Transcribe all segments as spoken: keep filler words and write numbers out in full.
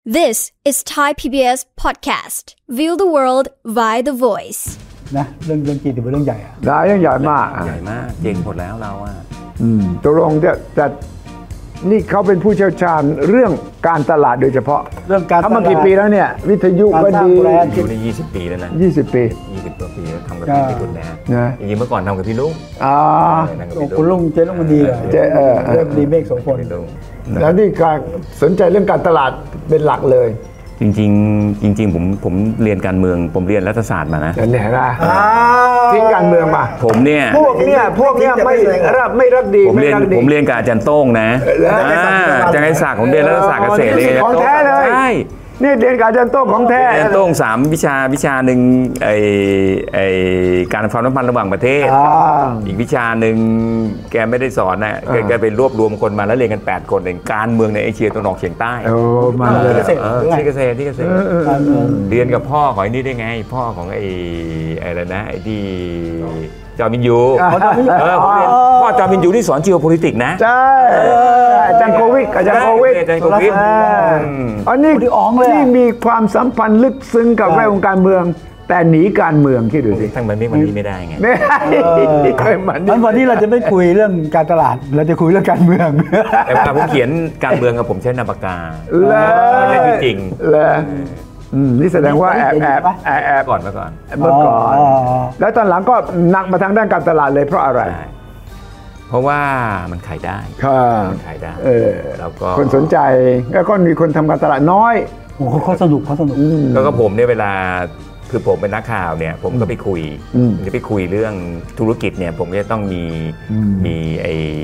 This is Thai พี บี เอส podcast. View the world via the voice. นะเรื่องเรื่องจีนถือเป็นเรื่องใหญ่อะได้เรื่องใหญ่มากใหญ่มากเก่งหมดแล้วเราอ่ะอืมตกลงแต่แต่นี่เขาเป็นผู้เชี่ยวชาญเรื่องการตลาดโดยเฉพาะเรื่องการทำมากี่ปีแล้วเนี่ยวิทยุก็ดีอยู่ในยี่สิบปีแล้วนะยี่สิบปียี่สิบกว่าปีแล้วทำกับพี่ตุลนะนะจริงๆเมื่อก่อนทำกับพี่ลุงอ่าคุณลุงเจ๊ลุงมันดีเหรอเจ๊เออเริ่มดีเมฆโสพลแล้วนี่การสนใจเรื่องการตลาดเป็นหลักเลยจริงๆจริงๆผมผมเรียนการเมืองผมเรียนรัฐศาสตร์มานะเห็นไหมทิ้งการเมืองมาผมเนี่ยพวกเนี่ยพวกเนี่ยไม่รับไม่รักดีผมเรียนผมเรียนกับอาจารย์โต้งนะอาจารย์ไกรศักดิ์ผมเรียนรัฐศาสตร์เกษตรเลยของแท้เลยใช่นี่เรียนกับอาจารย์โต้งของแท้อาจารย์โต้งสามวิชาวิชาหนึ่งไอไอการความสัมพันธ์ระหว่างประเทศอีกวิชาหนึ่งแกไม่ได้สอนนะแกไปรวบรวมคนมาแล้วเรียนกันแปดคนเองการเมืองในเอเชียตะวันออกเฉียงใต้โอ้มาเลยที่เกษตรที่เกษตรเรียนกับพ่อของไอ้นี่ได้ไงพ่อของไอ้อะไรนะไอ้ที่จอมินยูพ่อจอมินยูที่สอน geopolitics นะใช่อาจารย์โควิดอาจารย์โควิดอาจารย์โควิดอันนี้ที่มีความสัมพันธ์ลึกซึ้งกับแวดวงการเมืองแต่หนีการเมืองคิดดูสิทั้งมันไม่มันนี้ไม่ได้ไงไม่เคยมันนี่วันนี้เราจะไม่คุยเรื่องการตลาดเราจะคุยเรื่องการเมืองแต่เวลาผมเขียนการเมืองกับผมใช้นามปากกาแล้วจริงแล้วนี่แสดงว่าแอบแอบแอบก่อนเมื่อก่อนเมื่อก่อนแล้วตอนหลังก็หนักมาทางด้านการตลาดเลยเพราะอะไรเพราะว่ามันขายได้มันขายได้แล้วก็คนสนใจแล้วก็มีคนทำการตลาดน้อยโอ้เขาสนุกเขาสนุกแล้วก็ผมเนี่ยเวลาคือผมเป็นนักข่าวเนี่ยผมก็ไปคุยจะไปคุยเรื่องธุรกิจเนี่ยผมจะต้องมีมีไอ้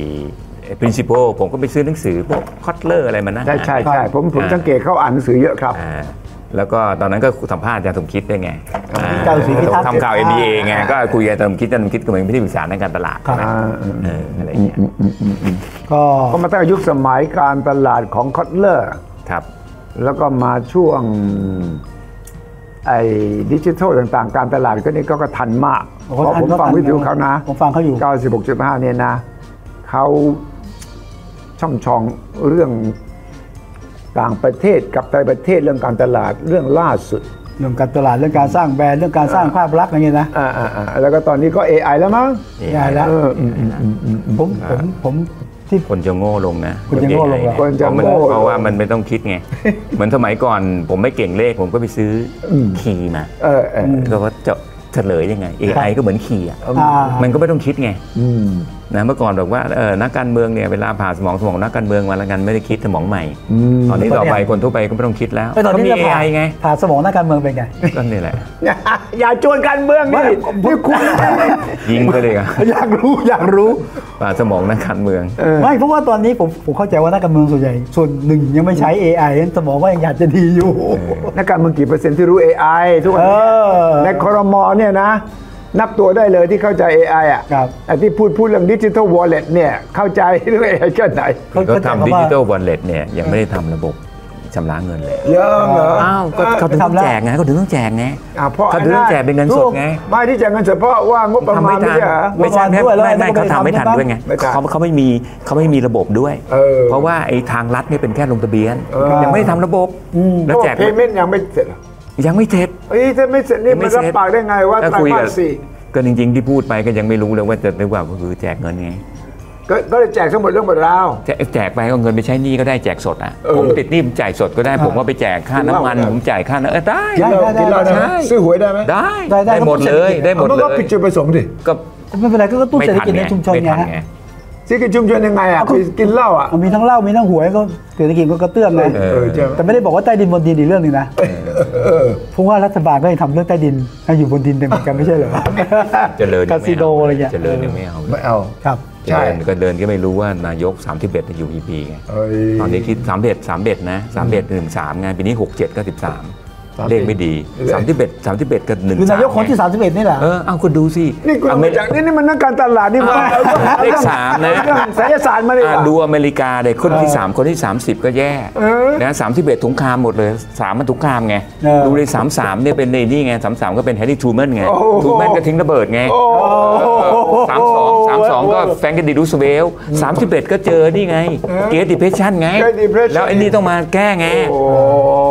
principle ผมก็ไปซื้อหนังสือพวกคอตเลอร์อะไรมานะใช่ใช่ใช่ผมผมสังเกตเขาอ่านหนังสือเยอะครับแล้วก็ตอนนั้นก็สัมภาษณ์อาจารย์สมคิดได้ไงทำข่าว เอ็ม บี เอ ไงก็คุยกับอาจารย์สมคิดอาจารย์สมคิดก็เป็นที่ปรึกษาในการตลาดอะไรอย่างเงี้ยก็มาตั้งยุคสมัยการตลาดของคอตเลอร์ครับแล้วก็มาช่วงไอ้ดิจิทัลต่างๆการตลาดก็นี่ก็ทันมากเพราะผมฟังวิทยุเขานะผมฟังเขาอยู่เก้าสิบหกจุดห้า เนี่ยนะเขาช่ำชองเรื่องต่างประเทศกับในประเทศเรื่องการตลาดเรื่องล่าสุดเรื่องการตลาดเรื่องการสร้างแบรนด์เรื่องการสร้างภาพลักษณ์อะไรเงี้ยนะอ่าๆแล้วก็ตอนนี้ก็ เอ ไอ แล้วมั้งเอ ไอ แล้วผมผมผมที่คนจะโง่ลงนะคนจะโง่ลงคนจะโง่เพราะว่ามันไม่ต้องคิดไงเหมือนสมัยก่อนผมไม่เก่งเลขผมก็ไปซื้อคีย์มาเออก็ว่าจะเฉลยยังไง เอ ไอ ก็เหมือนคีย์อ่ะมันก็ไม่ต้องคิดไงนะเมื่อก่อนบอกว่าเออนักการเมืองเนี่ยเวลาผ่าสมองสมองนักการเมืองมาแล้วกันไม่ได้คิดสมองใหม่ตอนนี้ต่อไปคนทั่วไปก็ไม่ต้องคิดแล้วตอนนี้ เอ ไอ ไงผ่าสมองนักการเมืองเป็นไงก็นี่แหละอย่าจวนการเมืองนี่นี่คุณยิงไปเลยอ่ะอยากรู้อยากรู้ผ่าสมองนักการเมืองไม่เพราะว่าตอนนี้ผมผมเข้าใจว่านักการเมืองส่วนใหญ่ส่วนหนึ่งยังไม่ใช้ เอ ไอ สมองว่ายังอยากจะดีอยู่นักการเมืองกี่เปอร์เซ็นต์ที่รู้ เอ ไอ ทุกวันในครม.เนี่ยนะนับตัวได้เลยที่เข้าใจ เอ ไอ อ่ะไอ้ที่พูดพูดเรื่องดิจิทัลวอลเล็ตเนี่ยเข้าใจเรื่อง เอ ไอ แค่ไหนเขาทำดิจิทัลวอลเล็ตเนี่ยยังไม่ได้ทำระบบชำระเงินเลยเยอะเหรออ้าวก็เขาถึงต้องแจกไงเขาถึงต้องแจกไงเขาถึงต้องแจกเป็นเงินสดไงไม่ที่แจกเงินสดเพราะว่างบประมาณไม่ใช่ไม่ใช่ไม่ไม่เขาทำไม่ทันด้วยไงเขาเขาไม่มีเขาไม่มีระบบด้วยเพราะว่าไอ้ทางรัฐเนี่ยเป็นแค่ลงทะเบียนยังไม่ได้ทำระบบแล้วแจกเพย์เมนต์ยังไม่เสร็จยังไม่เสร็จเอ้ยถ้าไม่เสร็จนี่มันรับปากได้ไงว่าไตรมาสสี่ก็จริงๆที่พูดไปก็ยังไม่รู้เลยว่าจะเรียกว่าก็คือแจกเงินไงก็เลยแจกทั้งหมดเรื่องหมดราวแจกไปก็เงินไปใช้หนี้ก็ได้แจกสดอ่ะผมติดหนี้ผมจ่ายสดก็ได้ผมว่าไปแจกค่าน้ำมันผมจ่ายค่าน้ำเออได้ได้ซื้อหวยได้ไหมได้ได้หมดเลยได้หมดเลยก็ผิดจุดประสงค์ดิก็ไม่เป็นไรก็ตู้เศรษฐกิจในชุมชนไงซื้อกินชุมชนยังไงอ่ะกินเหล้าอ่ะมีทั้งเหล้ามีทั้งหวยก็เศรษฐกิจก็กระเตื้องไงแต่ไม่ได้บอกว่าใต้ดินบนดินอีกเรื่องนึงนะเพราะว่ารัฐบาลก็ยังทำเรื่องใต้ดินให้อยู่บนดินเหมือนกันไม่ใช่เหรอเจริญคาสิโนอะไรอย่างเงี้ยเจริญยังไม่เอาไม่เอาครับใช่ก็เดินก็ไม่รู้ว่านายกสามสิบเอ็ดอยู่กี่ปีไงตอนนี้คิดสามสิบเอ็ด สามสิบเอ็ดนะสามสิบเอ็ด หนึ่ง สามไงปีนี้หก เจ็ดก็สิบสามเลขไม่ดีสามสิบเอ็ด สามสิบเอ็ดกับหนึ่งคือนายกคนที่สามสิบเอ็ดนี่แหละเออเอาคุณดูสินี่คุณมาจากนี่นี่มันนักการตลาดนี่มาเลขสามนะไสยศาสตร์มาเลยดูอเมริกาเลยคนที่สามคนที่สามสิบก็แย่นะสามสิบเอ็ดสงครามหมดเลยสามมันสงครามไงดูเลยสามสิบสามเนี่ยเป็นในนี่ไงสามสิบสามก็เป็นแฮร์รี่ทรูแมนไงทรูแมนก็ทิ้งระเบิดไงสามสิบสอง สามสิบสองก็แฟรงก์ดิรูสเวลต์สามสิบเอ็ดก็เจอนี่ไงเกรทดิเพรสชั่นไงแล้วไอ้นี่ต้องมาแก้ไง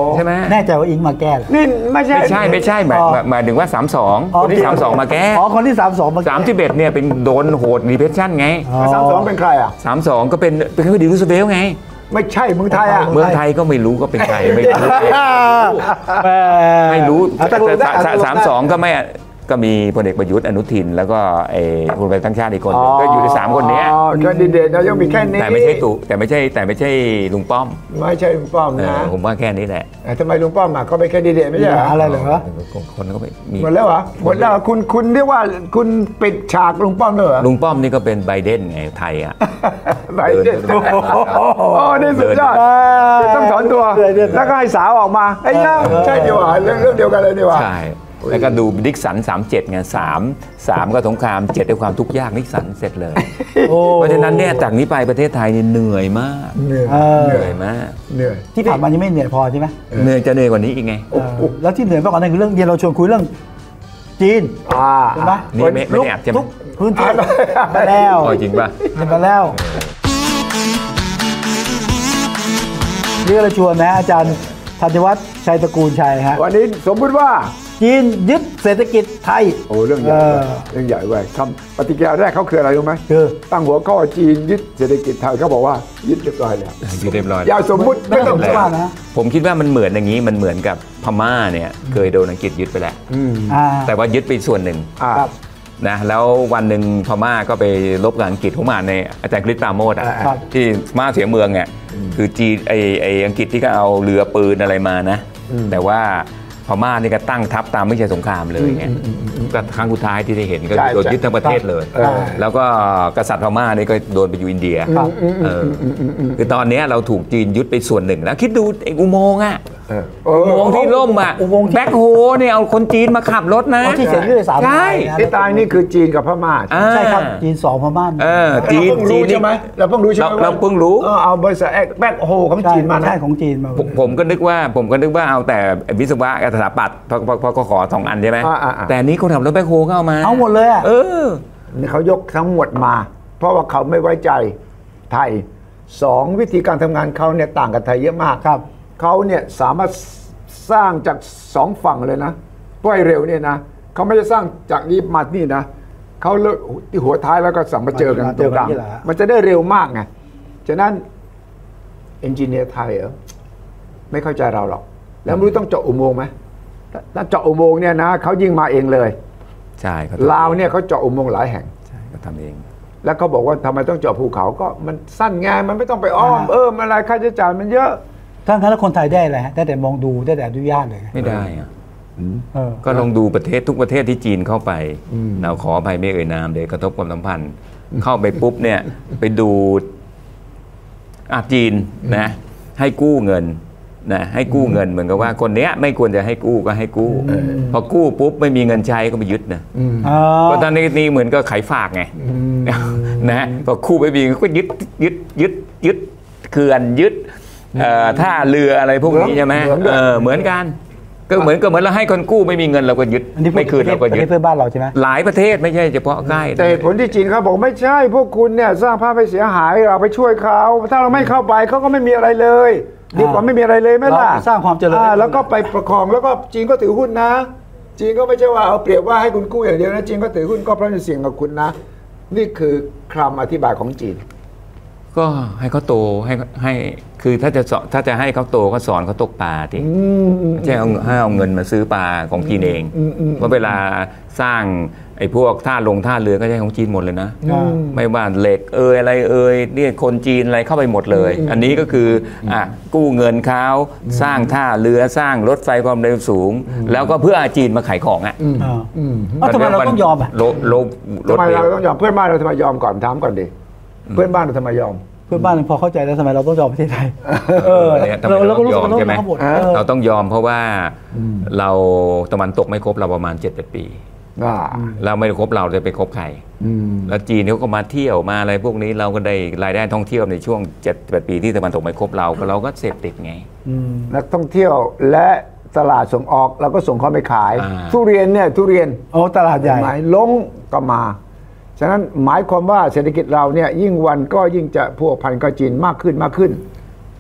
แน่ใจว่าอิงมาแก้เหรอนี่ไม่ใช่ไม่ใช่ไม่ใช่หมายหมายถึงว่าสามสองคนที่สามสองมาแก้อ๋อคนที่สามสองมาแก้สามสิบเอ็ดเนี่ยเป็นโดนโหดรีเพรสชั่นไงสามสองเป็นใครอ่ะสามสองก็เป็นเป็นคดีรูสเวลไงไม่ใช่เมืองไทยอ่ะเมืองไทยก็ไม่รู้ก็เป็นใครไม่รู้ไม่รู้แต่สามสองก็ไม่ก็มีพลเอกประยุทธ์อนุทินแล้วก็ไอ้คนไปทั้งชาติอีกคนก็อยู่ในสามคนนี้แคนดิเดตนายกมีแค่นี้แต่ไม่ใช่ตู่แต่ไม่ใช่แต่ไม่ใช่ลุงป้อมไม่ใช่ลุงป้อมนะผมว่าแค่นี้แหละทำไมลุงป้อมเขาเป็นแคนดิเดตไม่ใช่อะไรเหรอคนก็มีหมดแล้วเหรอหมดแล้วคุณคุณเรียกว่าคุณปิดฉากลุงป้อมเลยเหรอลุงป้อมนี่ก็เป็นไบเดนไงไทยอ่ะไบเดนโอ้นี่สุดยอดต้องถอนตัวแล้วก็ให้สาวออกมาไอ้ย่าใช่ดีว่าเรื่องเรื่องเดียวกันเลยดีว่าใช่แล้วก็ดูดิกสันสามเจ็ดไงสามสามก็สงครามเจ็ดด้วยความทุกข์ยากดิกสันเสร็จเลยเพราะฉะนั้นเนี่ยจากนี้ไปประเทศไทยนี่เหนื่อยมากเหนื่อยเหนื่อยมากเหนื่อยที่ผ่านมายังไม่เหนื่อยพอใช่ไหมเหนื่อยจะเหนื่อยกว่านี้อีกไงแล้วที่เหนื่อยมากกว่านั้นคือเรื่องเย็นเราชวนคุยเรื่องจีนใช่ไหมนี่ไม่ไม่แอบใช่ไหมพื้นที่ไปแล้วจริงป่ะไปแล้วเรื่องเราชวนนะอาจารย์ธัญวัฒน์ชัยตระกูลชัยฮะวันนี้สมมติว่าจีนยึดเศรษฐกิจไทยโอ้เรื่องใหญ่เรื่องใหญ่เว้ยคำปฏิกิริยาแรกเขาคืออะไรรู้ไหมคือตั้งหัวข้อจีนยึดเศรษฐกิจไทยเขาบอกว่ายึดเรียบร้อยแล้วยึดเรียบร้อยอย่าสมมุติไม่ต้องว่านะผมคิดว่ามันเหมือนอย่างนี้มันเหมือนกับพม่าเนี่ยเคยโดนอังกฤษยึดไปแล้วแต่ว่ายึดไปส่วนหนึ่งนะแล้ววันหนึ่งพม่าก็ไปลบกับอังกฤษเข้ามาในอาจารย์กฤษปราโมทอ่ะที่มาเสียเมืองเนี่ยคือจีนไอไออังกฤษที่ก็เอาเรือปืนอะไรมานะแต่ว่าพม่านี่ก็ตั้งทัพตามไม่ใช่สงครามเลยไงก็ครั้งสุดท้ายที่ได้เห็นก็โดนยึดทั้งประเทศเลยแล้วก็กษัตริย์พม่านี่ก็โดนไปอยู่อินเดียคือตอนนี้เราถูกจีนยึดไปส่วนหนึ่งแล้วคิดดูไอ้อุโมงค์อ่ะอุโมงค์ที่ล่มอ่ะแบ็คโฮเนี่ยเอาคนจีนมาขับรถนะที่เสียชีวิตสามใช่ที่ตายนี่คือจีนกับพม่าใช่ครับจีนสองพม่าเออจีนจีนใช่ไหมเราเพิ่งรู้ใช่ไหมเราเพิ่งรู้เอาบริษัทแบ็คโฮของจีนมาใช่ของจีนมาผมก็นึกว่าผมก็นึกว่าเอาแต่วิศวะกับสถาปัตย์พอก็ขอสองอันใช่ไหมแต่นี้คนขับรถแบ็คโฮเข้ามาเอาหมดเลยอ่ะเออนี่เขายกทั้งหมดมาเพราะว่าเขาไม่ไว้ใจไทยสองวิธีการทำงานเขาเนี่ยต่างกับไทยเยอะมากครับเขาเนี่ยสามารถสร้างจากสองฝั่งเลยนะป้อยเร็วเนี่ยนะเขาไม่ได้สร้างจากนี้มานี่นะเขาเลิกที่หัวท้ายแล้วก็สั่งมาเจอกันตรงกลางมันจะได้เร็วมากไงฉะนั้นเอนจิเนียร์ไทยไม่เข้าใจเราหรอกแล้วไม่รู้ต้องเจาะอุโมงค์ไหมถ้าเจาะอุโมงค์เนี่ยนะเขายิงมาเองเลยใช่ลาวเนี่ยเขาเจาะอุโมงค์หลายแห่งใช่เขาทำเองแล้วเขาบอกว่าทำไมต้องเจาะภูเขาก็มันสั้นไงมันไม่ต้องไปอ้อมเอออะไรค่าใช้จ่ายมันเยอะทั้งนั้นแล้วคนไทยได้อะไรได้แต่มองดูได้แต่อนุญาตเลยไม่ได้อะก็ลองดูประเทศทุกประเทศที่จีนเข้าไปเราขออภัยไม่เอ่ยนามเลยกระทบความสัมพันธ์เข้าไปปุ๊บเนี่ยไปดูอาจีนนะให้กู้เงินนะให้กู้เงินเหมือนกับว่าคนเนี้ยไม่ควรจะให้กู้ก็ให้กู้พอกู้ปุ๊บไม่มีเงินใช้ก็ไปยึดนะเพราะตอนนี้นี่เหมือนก็ขายฝากไงนะพอกู้ไม่มีก็ยึดยึดยึดยึดเขื่อนยึดท่าเรืออะไรพวกนี้ใช่ไหมเออเหมือนกันก็เหมือนก็เหมือนเราให้คนกู้ไม่มีเงินเราก็ยึดไม่คืนเราก็ยึดเพื่อบ้านเราใช่ไหมหลายประเทศไม่ใช่เฉพาะใกล้แต่ผลที่จีนเขาบอกไม่ใช่พวกคุณเนี่ยสร้างภาพให้เสียหายเราไปช่วยเขาถ้าเราไม่เข้าไปเขาก็ไม่มีอะไรเลยดีกว่าไม่มีอะไรเลยไหมล่ะสร้างความเจริญแล้วก็ไปประคองแล้วก็จีนก็ถือหุ้นนะจีนก็ไม่ใช่ว่าเอาเปรียบว่าให้คุณกู้อย่างเดียวนะจีนก็ถือหุ้นก็เพราะจะเสี่ยงกับคุณนะนี่คือคำอธิบายของจีนก็ให้เขาโตให้ให้คือถ้าจะถ้าจะให้เขาโตก็สอนเขาตกปลาทีไม่ใช่เอาให้เอาเงินมาซื้อปลาของจีนเองเพราะเวลาสร้างไอ้พวกท่าลงท่าเรือก็ใช้ของจีนหมดเลยนะไม่ว่าเหล็กเอยอะไรเอยเนี่ยคนจีนอะไรเข้าไปหมดเลยอันนี้ก็คืออ่ะกู้เงินเขาสร้างท่าเรือสร้างรถไฟความเร็วสูงแล้วก็เพื่อจีนมาขายของอ่ะทำไมเราต้องยอมอ่ะทำไมเราต้องยอมเพื่อนบ้านเราทำไมยอมก่อนถามก่อนดิเพื่อนบ้านเราทำไมยอมเพื่อนบ้านพอเข้าใจแล้วทำไมเราต้องยอมประเทศไทยเออเราก็รู้สึกว่าใช่ไหมเราต้องยอมเพราะว่าเราตะวันตกไม่ครบเราประมาณ เจ็ดแปด ปีเราไม่ครบเราจะไปครบใครแล้วจีนเขาก็มาเที่ยวมาอะไรพวกนี้เราก็ได้รายได้ท่องเที่ยวในช่วง เจ็ดแปด ปีที่ตะวันตกไม่ครบเราก็เราก็เสพติดไงนักท่องเที่ยวและตลาดส่งออกเราก็ส่งเขาไปขายทุเรียนเนี่ยทุเรียนโอ้ตลาดใหญ่ลงก็มาฉะนั้นหมายความว่าเศรษฐกิจเราเนี่ยยิ่งวันก็ยิ่งจะพัวพันกับจีนมากขึ้นมากขึ้น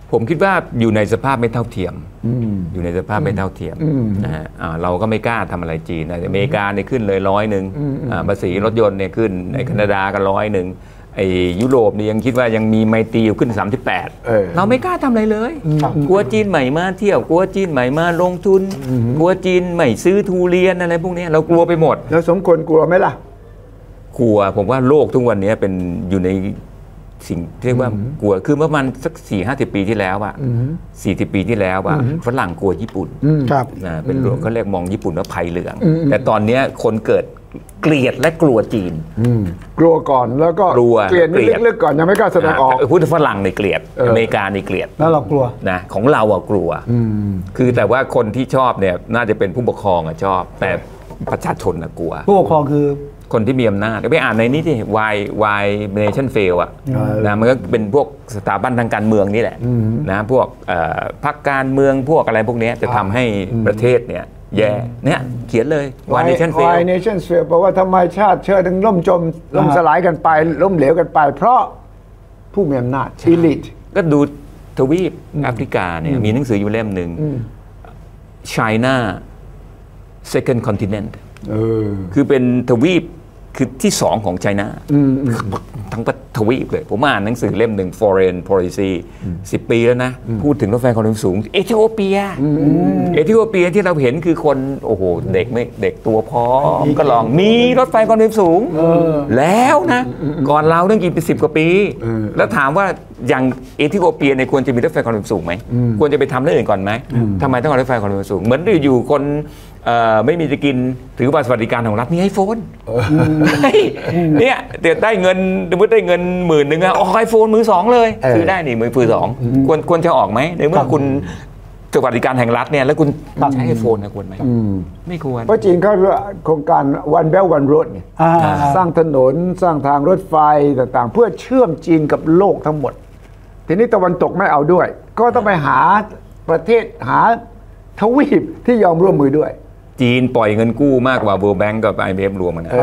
ผมคิดว่าอยู่ในสภาพไม่เท่าเทียมอยู่ในสภาพไม่เท่าเทียมนะฮะเราก็ไม่กล้าทำอะไรจีนอเมริกาเนี่ยขึ้นเลยร้อยหนึ่งภาษีรถยนต์เนี่ยขึ้นในแคนาดาก็ร้อยหนึ่งไอ้ยุโรปนี่ยังคิดว่ายังมีไมตรีอยู่ขึ้นสามสิบแปดเออเราไม่กล้าทำอะไรเลยกลัวจีนใหม่มาเที่ยวกลัวจีนใหม่มาลงทุนกลัวจีนใหม่ซื้อทุเรียนอะไรพวกนี้เรากลัวไปหมดแล้วสมควรกลัวไหมล่ะกลัวผมว่าโลกทุกวันนี้เป็นอยู่ในสิ่งที่เรียกว่ากลัวคือเมื่อมันสักสี่ห้าสิบปีที่แล้วอะสี่สิบปีที่แล้วอะฝรั่งกลัวญี่ปุ่นนะเป็นเขาเรียกมองญี่ปุ่นว่าภัยเหลืองแต่ตอนนี้คนเกิดเกลียดและกลัวจีนกลัวก่อนแล้วก็เกลียดลึกๆก่อนยังไม่กล้าแสดงออกพูดฝรั่งในเกลียดอเมริกาในเกลียดแล้วเรากลัวนะของเราอะกลัวคือแต่ว่าคนที่ชอบเนี่ยน่าจะเป็นผู้ปกครองอะชอบแต่ประชาชนอะกลัวผู้ปกครองคือคนที่มีอำนาจไปอ่านในนี้ที่ why why nation fail อ่ะนะมันก็เป็นพวกสถาบันทางการเมืองนี่แหละนะพวกพรรคการเมืองพวกอะไรพวกนี้จะทำให้ประเทศเนี่ยแย่เนี่ยเขียนเลย why nation fail why nation fail เพราะว่าทำไมชาติเชิดถึงล่มจมล่มสลายกันไปล่มเหลวกันไปเพราะผู้มีอำนาจ elite ก็ดูทวีปแอฟริกาเนี่ยมีหนังสืออยู่เล่มหนึ่ง China second continent คือเป็นทวีปคือที่สองของไชน่าทั้งทวีปเลยผมอ่านหนังสือเล่มหนึ่ง Foreign Policy สิบปีแล้วนะพูดถึงรถไฟความเร็วสูงเอธิโอเปียเอธิโอเปียที่เราเห็นคือคนโอ้โหเด็กไม่เด็กตัวพร้อมก็ลองมีรถไฟความเร็วสูงแล้วนะก่อนเราต้องกินไปสิบกว่าปีแล้วถามว่าอย่างเอธิโอเปียเนี่ยควรจะมีรถไฟความเร็วสูงไหมควรจะไปทำเรื่องอื่นก่อนไหมทำไมต้องเอารถไฟความเร็วสูงเหมือนอยู่คนไม่มีจะกินถือบัตรสวัสดิการของรัฐมีไอโฟนเนี่ยเดี๋ยวได้เงินสมมติได้เงินหมื่นหนึ่งอะออกไอโฟนมือสองเลยซื้อได้นี่มือมือสองควรควรจะออกไหมในเมื่อคุณสวัสดิการแห่งรัฐเนี่ยแล้วคุณใช้ไอโฟนนะควรไหมไม่ควรเพราะจีนเขาโครงการ One Belt One Road เนี่ยสร้างถนนสร้างทางรถไฟต่างๆเพื่อเชื่อมจีนกับโลกทั้งหมดทีนี้ตะวันตกไม่เอาด้วยก็ต้องไปหาประเทศหาทวีปที่ยอมร่วมมือด้วยจีนปล่อยเงินกู้มากกว่า World Bank กับ ไอ เอ็ม เอฟ รวมกันนะ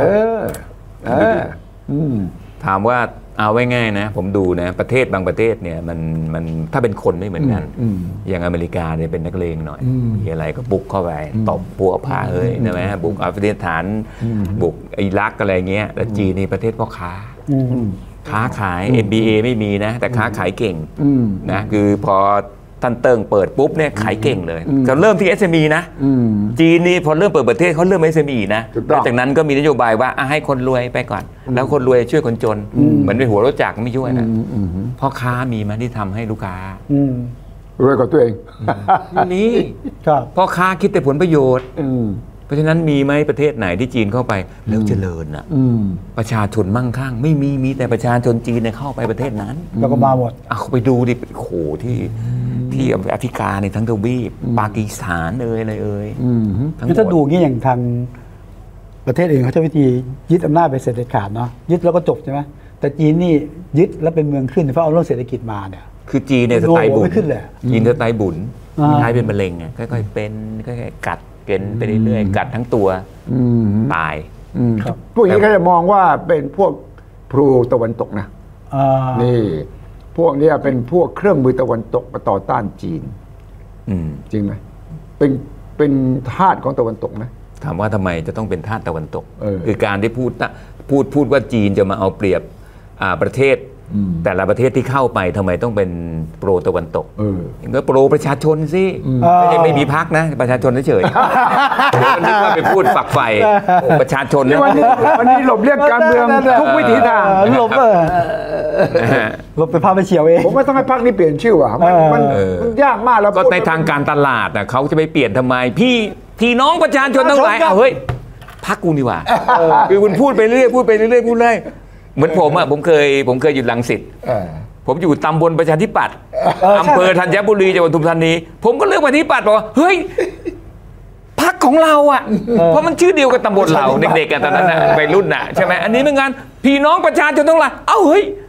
ถามว่าเอาไว้ง่ายนะผมดูนะประเทศบางประเทศเนี่ยมันมันถ้าเป็นคนไม่เหมือนกันอย่างอเมริกาเนี่ยเป็นนักเลงหน่อยมีอะไรก็บุกเข้าไปตบปัวพาเฮ้ยใช่ไหมบุกอัฟกานิสถานบุกอิรักอะไรเงี้ยแล้วจีนในประเทศพ่อค้าค้าขาย เอ็ม บี เอ ไม่มีนะแต่ค้าขายเก่งนะคือพอท่านเติงเปิดปุ๊บเนี่ยขายเก่งเลยจะเริ่มที่ เอส เอ็ม อี นะจีนนี่พอเริ่มเปิดประเทศเขาเริ่ม เอส เอ็ม อี นะแล้วจากนั้นก็มีนโยบายว่าให้คนรวยไปก่อนแล้วคนรวยช่วยคนจนเหมือนเป็นหัวรถจักรไม่ช่วยนะพ่อค้ามีไหมที่ทำให้ลูกค้ารวยกว่าตัวเองนี่พ่อค้าคิดแต่ผลประโยชน์เพราะฉะนั้นมีไหมประเทศไหนที่จีนเข้าไปแล้วเจริญอ่ะประชาชนมั่งคั่งไม่มีมีแต่ประชาชนจีนเนี่ยเข้าไปประเทศนั้นแล้วก็มาหมดเอาไปดูดิโอ้โหที่ที่แอฟริกาในทั้งทวีปปากีสถานเอ่ยอะไรเอ่ยคือถ้าดูงี้อย่างทางประเทศอื่นเขาใช้วิธียึดอำนาจไปเสร็จเด็ดขาดเนาะยึดแล้วก็จบใช่ไหมแต่จีนนี่ยึดแล้วเป็นเมืองขึ้นเพราะเอาเรื่องเศรษฐกิจมาเนี่ยคือจีนเนี่ยสไตล์บุญจีนสไตล์บุญคล้ายเป็นมะเร็งไงค่อยๆเป็นค่อยๆกัดเป็นไปเรื่อยๆกัดทั้งตัวตายพวกนี้เขาจะมองว่าเป็นพวกพลูตะวันตกนะนี่พวกนี้เป็นพวกเครื่องมือตะวันตกมาต่อต้านจีนจริงไหมเป็นเป็นทาสของตะวันตกไหมถามว่าทำไมจะต้องเป็นทาสตะวันตกคือการที่พูดพูดพูดว่าจีนจะมาเอาเปรียบประเทศแต่ละประเทศที่เข้าไปทำไมต้องเป็นโปรตะวันตกก็โปรประชาชนสิไม่ใช่ไม่มีพรรคนะประชาชนเฉยๆนึกว่าไปพูดฝักใฝ่ประชาชนวันนี้วันนี้หลบเลี่ยงการเมืองทุกวิถีทางหลบเลยหลบไปพาไปเฉียวเองผมว่าต้องให้พรรคนี้เปลี่ยนชื่อว่ะมันยากมากแล้วก็ในทางการตลาดน่ะเขาจะไปเปลี่ยนทำไมพี่พี่น้องประชาชนทั้งหลายเฮ้ยพรรคกูนี่ว่าคือคุณพูดไปเรื่อยพูดไปเรื่อยพูดเลยเหมือนผมอ่ะผมเคยผมเคยอยู่รังสิตผมอยู่ตำบลประชาธิปัตย์อำเภอธัญบุรีจังหวัดปทุมธานีผมก็เลือกประชาธิปัตย์บอกเฮ้ยพรรคของเราอ่ะเพราะมันชื่อเดียวกับตำบลเราเด็กๆกันตอนนั้นน่ะวัยรุ่นน่ะใช่ไหมอันนี้เป็นงานพี่น้องประชาชนทั้งหลายเอ้าเฮ้ย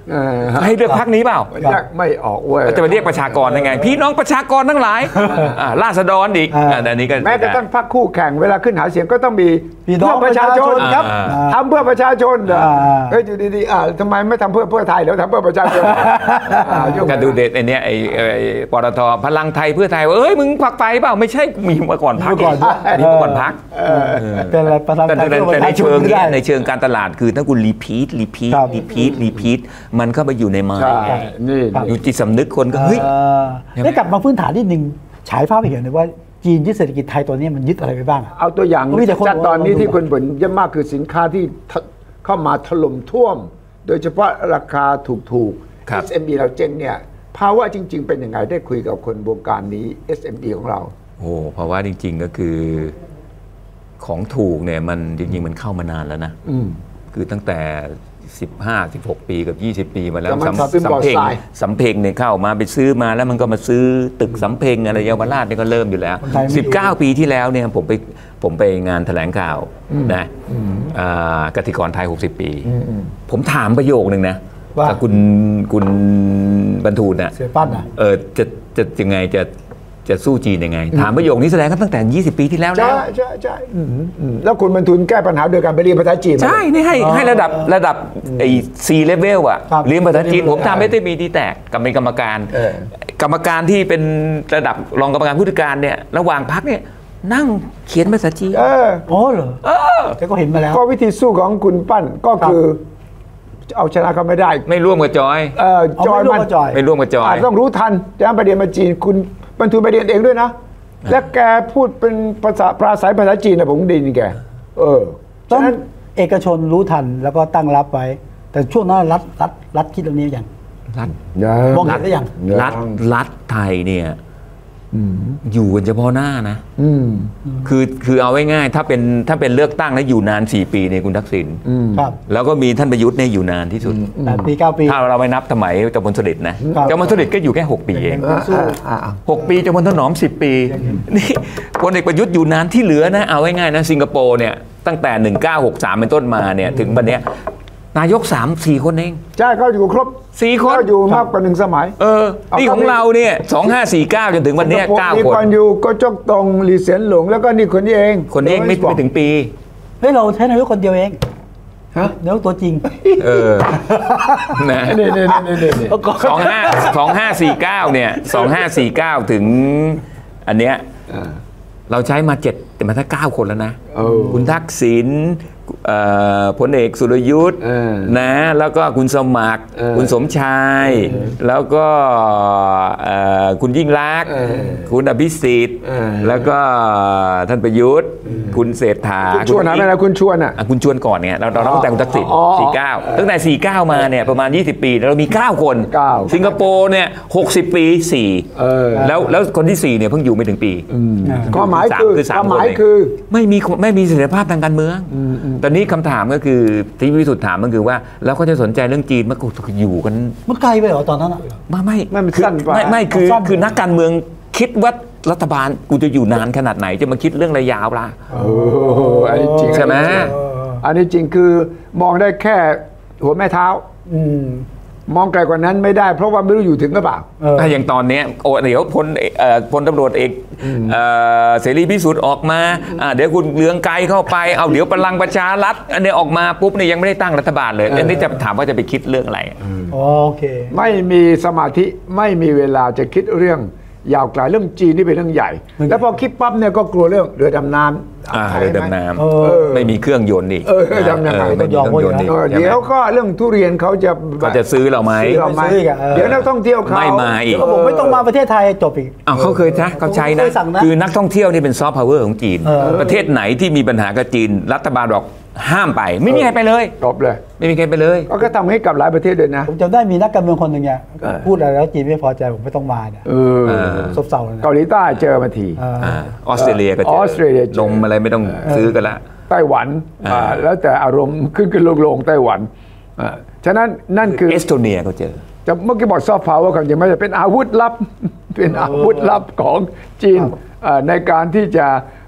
ให้เลือกพรรคนี้เปล่าไม่ออกเว้ยจะไปเรียกประชากรยังไงพี่น้องประชากรทั้งหลายราษฎรอีกอันนี้ก็แม้กระทั่งพรรคคู่แข่งเวลาขึ้นหาเสียงก็ต้องมีเพื่อประชาชนครับทำเพื่อประชาชนเฮ้ยอยู่ดีๆทำไมไม่ทำเพื่อเพื่อไทยแล้วทำเพื่อประชาชนก็ดูเด็ดไอ้นี่ไอ้ปตท.พลังไทยเพื่อไทยเอ้ยมึงพรรคไฟเปล่าไม่ใช่มีมาก่อนพรรคก่อนมีมาก่อนพรรคเป็นอะไรพลังไทยแต่ในเชิงในเชิงการตลาดคือถ้าคุณรีพีทรีพีทรีพีทรีพีทมันเข้าไปอยู่ในมานี่อยู่จิตสำนึกคนก็เฮ้ยได้กลับมาพื้นฐานนิดนึงฉายภาพให้เห็นเลยว่าจีนยึดเศรษฐกิจไทยตัวนี้มันยึดอะไรไปบ้างเอาตัวอย่างชัดตอนนี้ที่คนบ่นเยอะมากคือสินค้าที่เข้ามาถล่มท่วมโดยเฉพาะราคาถูกๆ เอส เอ็ม อี เราเจ๊งเนี่ยภาวะจริงๆเป็นยังไงได้คุยกับคนวงการนี้ เอส เอ็ม อี ของเราโอ้ภาวะจริงๆก็คือของถูกเนี่ยมันจริงๆมันเข้ามานานแล้วนะคือตั้งแต่สิบห้า สิบหกปีกับยี่สิบปีมาแล้วสำเพ็งสำเพ็งเนี่ยเข้ามาไปซื้อมาแล้วมันก็มาซื้อตึกสำเพ็งอะไรเยาวราชเนี่ยก็เริ่มอยู่แล้วสิบเก้าปีที่แล้วเนี่ยผมไปผมไปงานแถลงข่าวนะกติกรไทยหกสิบปีผมถามประโยคนึงนะว่าคุณคุณบรรทูลน่ะเสียปั้นอ่ะเออจะจะยังไงจะจะสู้จีนยังไงถามประโยคนี้แสดงก็ตั้งแต่ยี่สิบปีที่แล้วแล้วใช่ใช่ใช่แล้วคุณบรรทุนแก้ปัญหาโดยการไปเรียนภาษาจีนใช่นี่ให้ให้ระดับระดับไอ้ C level อ่ะเรียนภาษาจีนผมทำไม่ได้มีที่แตกกับเป็นกรรมการกรรมการที่เป็นระดับรองกรรมการผู้จัดการเนี่ยระหว่างพักเนี่ยนั่งเขียนภาษาจีนเออโอ้เหรอเออแต่ก็เห็นมาแล้วก็วิธีสู้ของคุณปั้นก็คือเอาชนะเขาไม่ได้ไม่ร่วมกับจอยเออจอยมันไม่ร่วมกับจอยต้องรู้ทันจะไปเรียนมาจีนคุณบรรทุนไปเรียนเองด้วยนะและแกพูดเป็นภาษาปราศัยภาษาจีนนะผมได้ยินแกเออฉะนั้นเอกชนรู้ทันแล้วก็ตั้งรับไว้แต่ช่วงนั้นรัฐรัฐรัฐคิดเรื่องนี้อย่างรัฐมองเห็นได้อย่างรัฐรัฐไทยเนี่ยอยู่กันเฉพาะหน้านะคือคือเอาง่ายๆถ้าเป็นถ้าเป็นเลือกตั้งแล้วอยู่นานสี่ปีเนี่ยคุณทักษิณแล้วก็มีท่านประยุทธ์เนี่ยอยู่นานที่สุดแปดปีเก้าปีถ้าเราไม่นับสมัยจอมพลสฤษดิ์นะจอมพลสฤษดิ์ก็อยู่แค่หกปีเองหกปีจอมพลถนอมสิบปีนี่พลเอกประยุทธ์อยู่นานที่เหลือนะเอาง่ายๆนะสิงคโปร์เนี่ยตั้งแต่หนึ่งเก้าหกสามเป็นต้นมาเนี่ยถึงวันนี้นายกสามสี่คนเองใช่เขาอยู่ครบสี่คนก็อยู่มากกว่าหนึ่งสมัยเออนี่ของเราเนี่ยสองห้าสี่เก้าจนถึงวันนี้เก้าคนมีคนอยู่ก็จกตรงหลีเสียนหลงแล้วก็นี่คนนี้เองคนนี้เองไม่ไม่ถึงปีเฮ้ยเราใช้นายกคนเดียวเองฮะนายกตัวจริงเออนะสองห้าสองห้าสี่เก้าเนี่ยสองห้าสี่เก้าถึงอันเนี้ยเราใช้มาเจ็ดแต่มาถ้าเก้าคนแล้วนะคุณทักษิณพลเอกสุรยุทธ์นะแล้วก็คุณสมัครคุณสมชายแล้วก็คุณยิ่งลักษณ์คุณอภิสิทธิ์แล้วก็ท่านประยุทธ์คุณเศรษฐาชวนอะไรนะคุณชวนอ่ะคุณชวนก่อนเนี่ยเราเราต้องแต่งคุณทักษิณสี่เก้าตั้งแต่สี่เก้ามาเนี่ยประมาณยี่สิบปีเรามีเก้าคนสิงคโปร์เนี่ยหกสิบปีสี่แล้วแล้วคนที่สี่เนี่ยเพิ่งอยู่ไม่ถึงปีความหมายคือความหมายคือไม่มีไม่มีเสถียรภาพทางการเมืองตอนนี้คำถามก็คือที่วิสุทธ์ถามก็คือว่าแล้วก็จะสนใจเรื่องจีนมันก็อยู่กันมันไกลไปเหรอตอนนั้นอ่ะไม่ไม่ไม่ไม่ไม่คือคือนักการเมืองคิดว่ารัฐบาลกูจะอยู่นานขนาดไหนจะมาคิดเรื่องระยะยาวล่ะอันนี้จริงใช่ไหมอันนี้จริงคือมองได้แค่หัวแม่เท้ามองไกลกว่านั้นไม่ได้เพราะว่าไม่รู้อยู่ถึงหรือเปล่าอย่างตอนนี้โอ้เดี๋ยวพลพลตำรวจเอกเสรีพิสุทธิ์ออกมาเดี๋ยวคุณเลืองไกลเข้าไปเอาเดี๋ยวพลังประชารัฐอันนี้ออกมาปุ๊บเนี่ยยังไม่ได้ตั้งรัฐบาลเลยอันนี้จะถามว่าจะไปคิดเรื่องอะไรโอเคไม่มีสมาธิไม่มีเวลาจะคิดเรื่องยาวไกลเรื่องจีนนี่เป็นเรื่องใหญ่แล้วพอคิดปั๊บเนี่ยก็กลัวเรื่องเรือดำน้ำเรือดำน้ำไม่มีเครื่องยนต์อีกเรือดำน้ำไม่ยอมยนต์เดี๋ยวก็เรื่องทุเรียนเขาจะเขาจะซื้อเราไหมเดี๋ยวนักท่องเที่ยวเขาไม่มาอีกเขาบอกไม่ต้องมาประเทศไทยจบอีกอ้าวเขาเคยนะเขาใช้นะคือนักท่องเที่ยวนี่เป็นซอฟต์พาวเวอร์ของจีนประเทศไหนที่มีปัญหากับจีนรัฐบาลบอกห้ามไปไม่มีใครไปเลยจบเลยไม่มีใครไปเลยก็ทำให้กับหลายประเทศด้วยนะผมจำได้มีนักการเมืองคนหนึ่งเนี่ยพูดอะไรแล้วจีนไม่พอใจผมไม่ต้องมาเนี่ยซบเซาเลยเกาหลีใต้เจอมาทีออสเตรเลียก็เจอออสเตรเลียลมอะไรไม่ต้องซื้อกันละไต้หวันแล้วแต่อารมณ์ขึ้นขึ้นลงลงไต้หวันฉะนั้นนั่นคือเอสโตเนียก็เจอจะเมื่อกี้บอกซอฟต์พาวเวอร์กันยังไม่จะเป็นอาวุธลับเป็นอาวุธลับของจีนในการที่จะ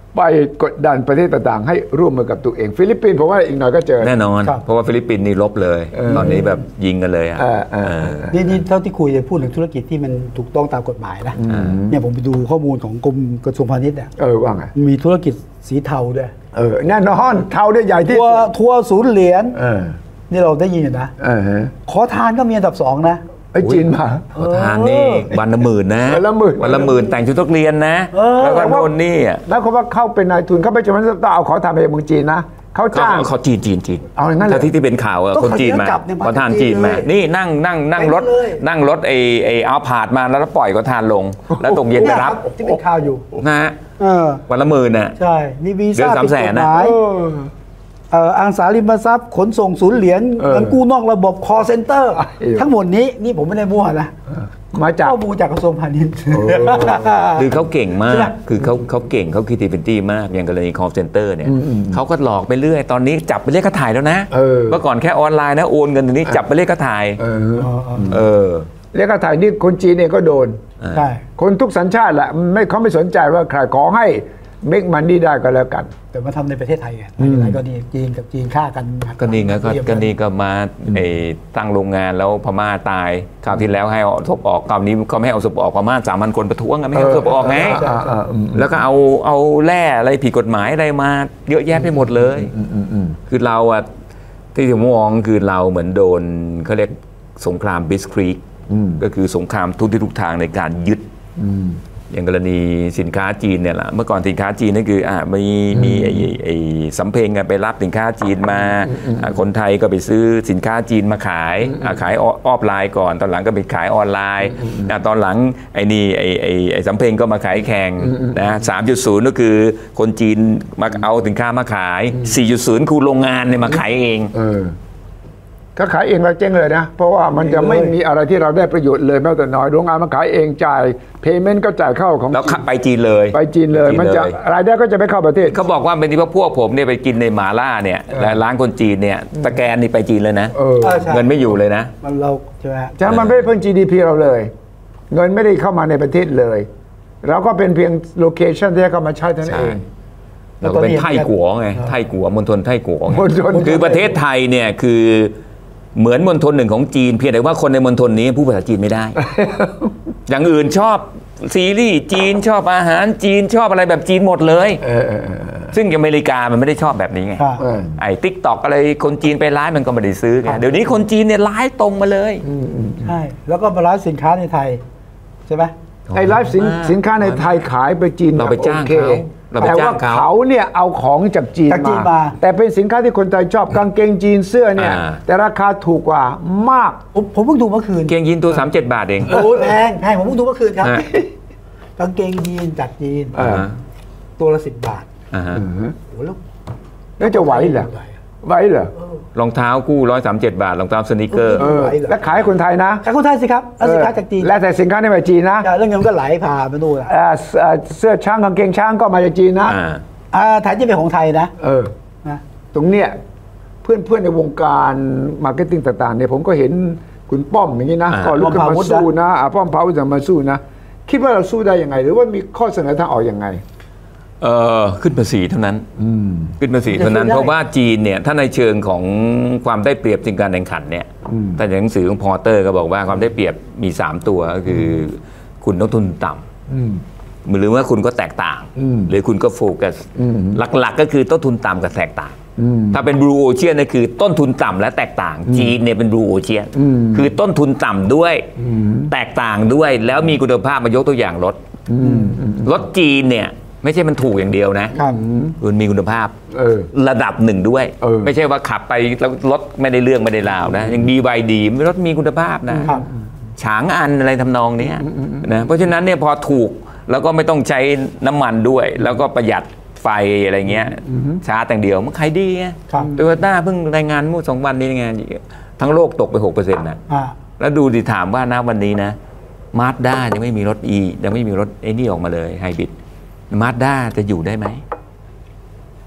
ไปกดดันประเทศต่างๆให้ร่วมมือกับตัวเองฟิลิปปินส์ผมว่าอีกหน่อยก็เจอแน่นอนเพราะว่าฟิลิปปินส์นี่ลบเลยตอนนี้แบบยิงกันเลยอ่ะนี่นี่เท่าที่คุยจะพูดถึงธุรกิจที่มันถูกต้องตามกฎหมายนะเนี่ยผมไปดูข้อมูลของกรมกระทรวงพาณิชย์เนี่ยเออว่าไงมีธุรกิจสีเทาด้วยเออแน่นอนเทาได้ใหญ่ที่ทัวร์ทัวร์ศูนย์เหรียญนี่เราได้ยินอยู่นะขอทานก็มีอันดับสองนะไอ้จีนมาขอทานนี่วันละหมื่นนะวันละหมื่นวันละหมื่นแต่งชุดนักเรียนนะแล้วก็โน่นนี่อ่ะแล้วเขาว่าเข้าเป็นนายทุนเขาไปจะมันต้องเอาขอทานไปเมืองจีนนะเขาจ้างเขาจีนจีนจีนเอาอย่างนั้นเลยที่ที่เป็นข่าวคนจีนมาขอทานจีนมานี่นั่งนั่งนั่งรถนั่งรถไอไอเอาผาดมาแล้วปล่อยขอทานลงแล้วตกเย็นไปรับที่เป็นข่าวอยู่นะฮะวันละหมื่นอ่ะใช่นี่วีซ่าสามแสนนะเอ่ออังสาริมทรัพย์ขนส่งศูนย์เหรียญเงินกู้นอกระบบ call center ทั้งหมดนี้นี่ผมไม่ได้มั่วนะมาจากข้อมูลจากกระทรวงพาณิชย์คือเขาเก่งมากคือเขาเขาเก่งเขาคิดเป็นตี้มากอย่างกรณี call center เนี่ยเขาก็หลอกไปเรื่อยตอนนี้จับไปเรียกค่าถ่ายแล้วนะเมื่อก่อนแค่ออนไลน์นะโอนเงินตรงนี้จับไปเรียกค่าถ่ายเออเรียกค่าถ่ายนี่คนจีนเนี่ยก็โดนใช่คนทุกสัญชาติแหละไม่เขาไม่สนใจว่าใครขอให้เมกมันนี่ได้ก็แล้วกันแต่มาทำในประเทศไทยไงอะไรก็ดีจีนกับจีนฆ่ากันก็นี่ไงก็นี่ก็มาตั้งโรงงานแล้วพม่าตายคราวที่แล้วให้เอาศพออกคราวนี้เขาไม่ให้เอาศพออกพม่าสามพันคนประท้วงไม่ให้เอาศพออกไงแล้วก็เอาเอาแร่อะไรผิดกฎหมายอะไรมาเยอะแยะไปหมดเลยคือเราอะที่ผมมองคือเราเหมือนโดนเขาเรียกสงครามบิสครีกก็คือสงครามทุกที่ทุกทางในการยึดอย่างกรณีสินค้าจีนเนี่ยแหละเมื่อก่อนสินค้าจีนนี่คืออ่ามีมีไอ้ไอ้สำเพ็งไปรับสินค้าจีนมาคนไทยก็ไปซื้อสินค้าจีนมาขายขายออฟไลน์ก่อนตอนหลังก็ไปขายออนไลน์ตอนหลังไอ้นี่ไอ้ไอ้ไอ้สำเพ็งก็มาขายแข่งนะสามจุดศูนย์ก็คือคนจีนมาเอาสินค้ามาขายสี่จุดศูนย์คือโรงงานเนี่ยมาขายเองถ้าขายเองเราเจ๊งเลยนะเพราะว่ามันจะไม่มีอะไรที่เราได้ประโยชน์เลยแม้แต่น้อยโรงงานมาขายเองจ่ายเพย์เมนต์ก็จ่ายเข้าของแล้วไปจีนเลยไปจีนเลยมันจะรายได้ก็จะไม่เข้าประเทศเขาบอกว่าเป็นที่พวกผมเนี่ยไปกินในหม่าล่าเนี่ยร้านคนจีนเนี่ยตะแกนนี่ไปจีนเลยนะเงินไม่อยู่เลยนะมันเราใช่ไหมใช่มันไม่เพิ่ม จี ดี พี เราเลยเงินไม่ได้เข้ามาในประเทศเลยเราก็เป็นเพียงโลเคชั่นที่เข้ามาใช้เท่านั้นเองเราเป็นไทกัวไงไทกัวมณฑลไทกัวคือประเทศไทยเนี่ยคือเหมือนมณฑลหนึ่งของจีนเพียงแต่ว่าคนในมณฑลนี้พูดภาษาจีนไม่ได้ อย่างอื่นชอบซีรีส์จีนชอบอาหารจีนชอบอะไรแบบจีนหมดเลยซึ่งอเมริกามันไม่ได้ชอบแบบนี้ไงไอ้ติ๊กต็อกอะไรคนจีนไปไลฟ์มันก็ไม่ได้ซื้อไงเดี๋ยวนี้คนจีนเนี่ยไลฟ์ตรงมาเลยใช่แล้วก็มาไลฟ์สินค้าในไทยใช่ไหมไอ้ไลฟ์สินค้าในไทยขายไปจีนเราไปจ้างเขาแต่ว่าเขาเนี่ยเอาของจากจีนมาแต่เป็นสินค้าที่คนไทยชอบกางเกงจีนเสื้อเนี่ยแต่ราคาถูกกว่ามากผมเพิ่งดูเมื่อคืนเกงยีนตัวสามสิบเจ็ดบาทเองโอ้แพงแพงผมเพิ่งดูเมื่อคืนครับกางเกงยีนจากจีนตัวละสิบบาทโอ้แล้วแล้วจะไหวเหรอไหวเหรอรองเท้าคู่ร้อยสามเจ็ดบาทรองเท้าสนิเกอร์แล้วขายคนไทยนะขายคนไทยสิครับแล้วสินค้าจากจีนแล้วแต่สินค้าในประเทศจีนนะเรื่องเงินก็ไหลผ่านไปนู่นเสื้อช้างกางเกงช้างก็มาจากจีนนะอ่าไทยจะเป็นของไทยนะเออตรงเนี้ยเพื่อนเพื่อนในวงการมาร์เก็ตติ้งต่างๆเนี่ยผมก็เห็นคุณป้อมอย่างนี้นะก็ลุกขึ้นมาสู้นะป้อมพาวุฒิมาสู้นะคิดว่าเราสู้ได้ยังไงหรือว่ามีข้อเสนอทางออกยังไงเออขึ้นภาษีเท่านั้นขึ้นภาษีเท่านั้นเพราะว่าจีนเนี่ยถ้าในเชิงของความได้เปรียบในการแข่งขันเนี่ยแต่ในหนังสือของพอร์เตอร์ก็บอกว่าความได้เปรียบมีสามตัวก็คือคุณต้นทุนต่ำหรือว่าคุณก็แตกต่างหรือคุณก็โฟกัสหลักๆก็คือต้นทุนต่ำกับแตกต่างถ้าเป็นบลูโอเชียนนี่คือต้นทุนต่ำและแตกต่างจีนเนี่ยเป็นบลูโอเชียนคือต้นทุนต่ำด้วยแตกต่างด้วยแล้วมีคุณภาพมายกตัวอย่างรถรถจีนเนี่ยไม่ใช่มันถูกอย่างเดียวนะมันมีคุณภาพระดับหนึ่งด้วยไม่ใช่ว่าขับไปแล้วรถไม่ได้เรื่องไม่ได้ราวนะยัง บี วาย ดี รถมีคุณภาพนะฉางอันอะไรทำนองนี้นะเพราะฉะนั้นเนี่ยพอถูกแล้วก็ไม่ต้องใช้น้ำมันด้วยแล้วก็ประหยัดไฟอะไรเงี้ยชาร์จแต่งเดียวมันขายดีไงโตโยต้าเพิ่งรายงานเมื่อสองวันนี้ไงทั้งโลกตกไป หกเปอร์เซ็นต์ นะแล้วดูดิถามว่าณวันนี้นะมาสด้ายังไม่มีรถ E ยังไม่มีรถไอ้นี่ออกมาเลยไฮบริดมาสด้าจะอยู่ได้ไหม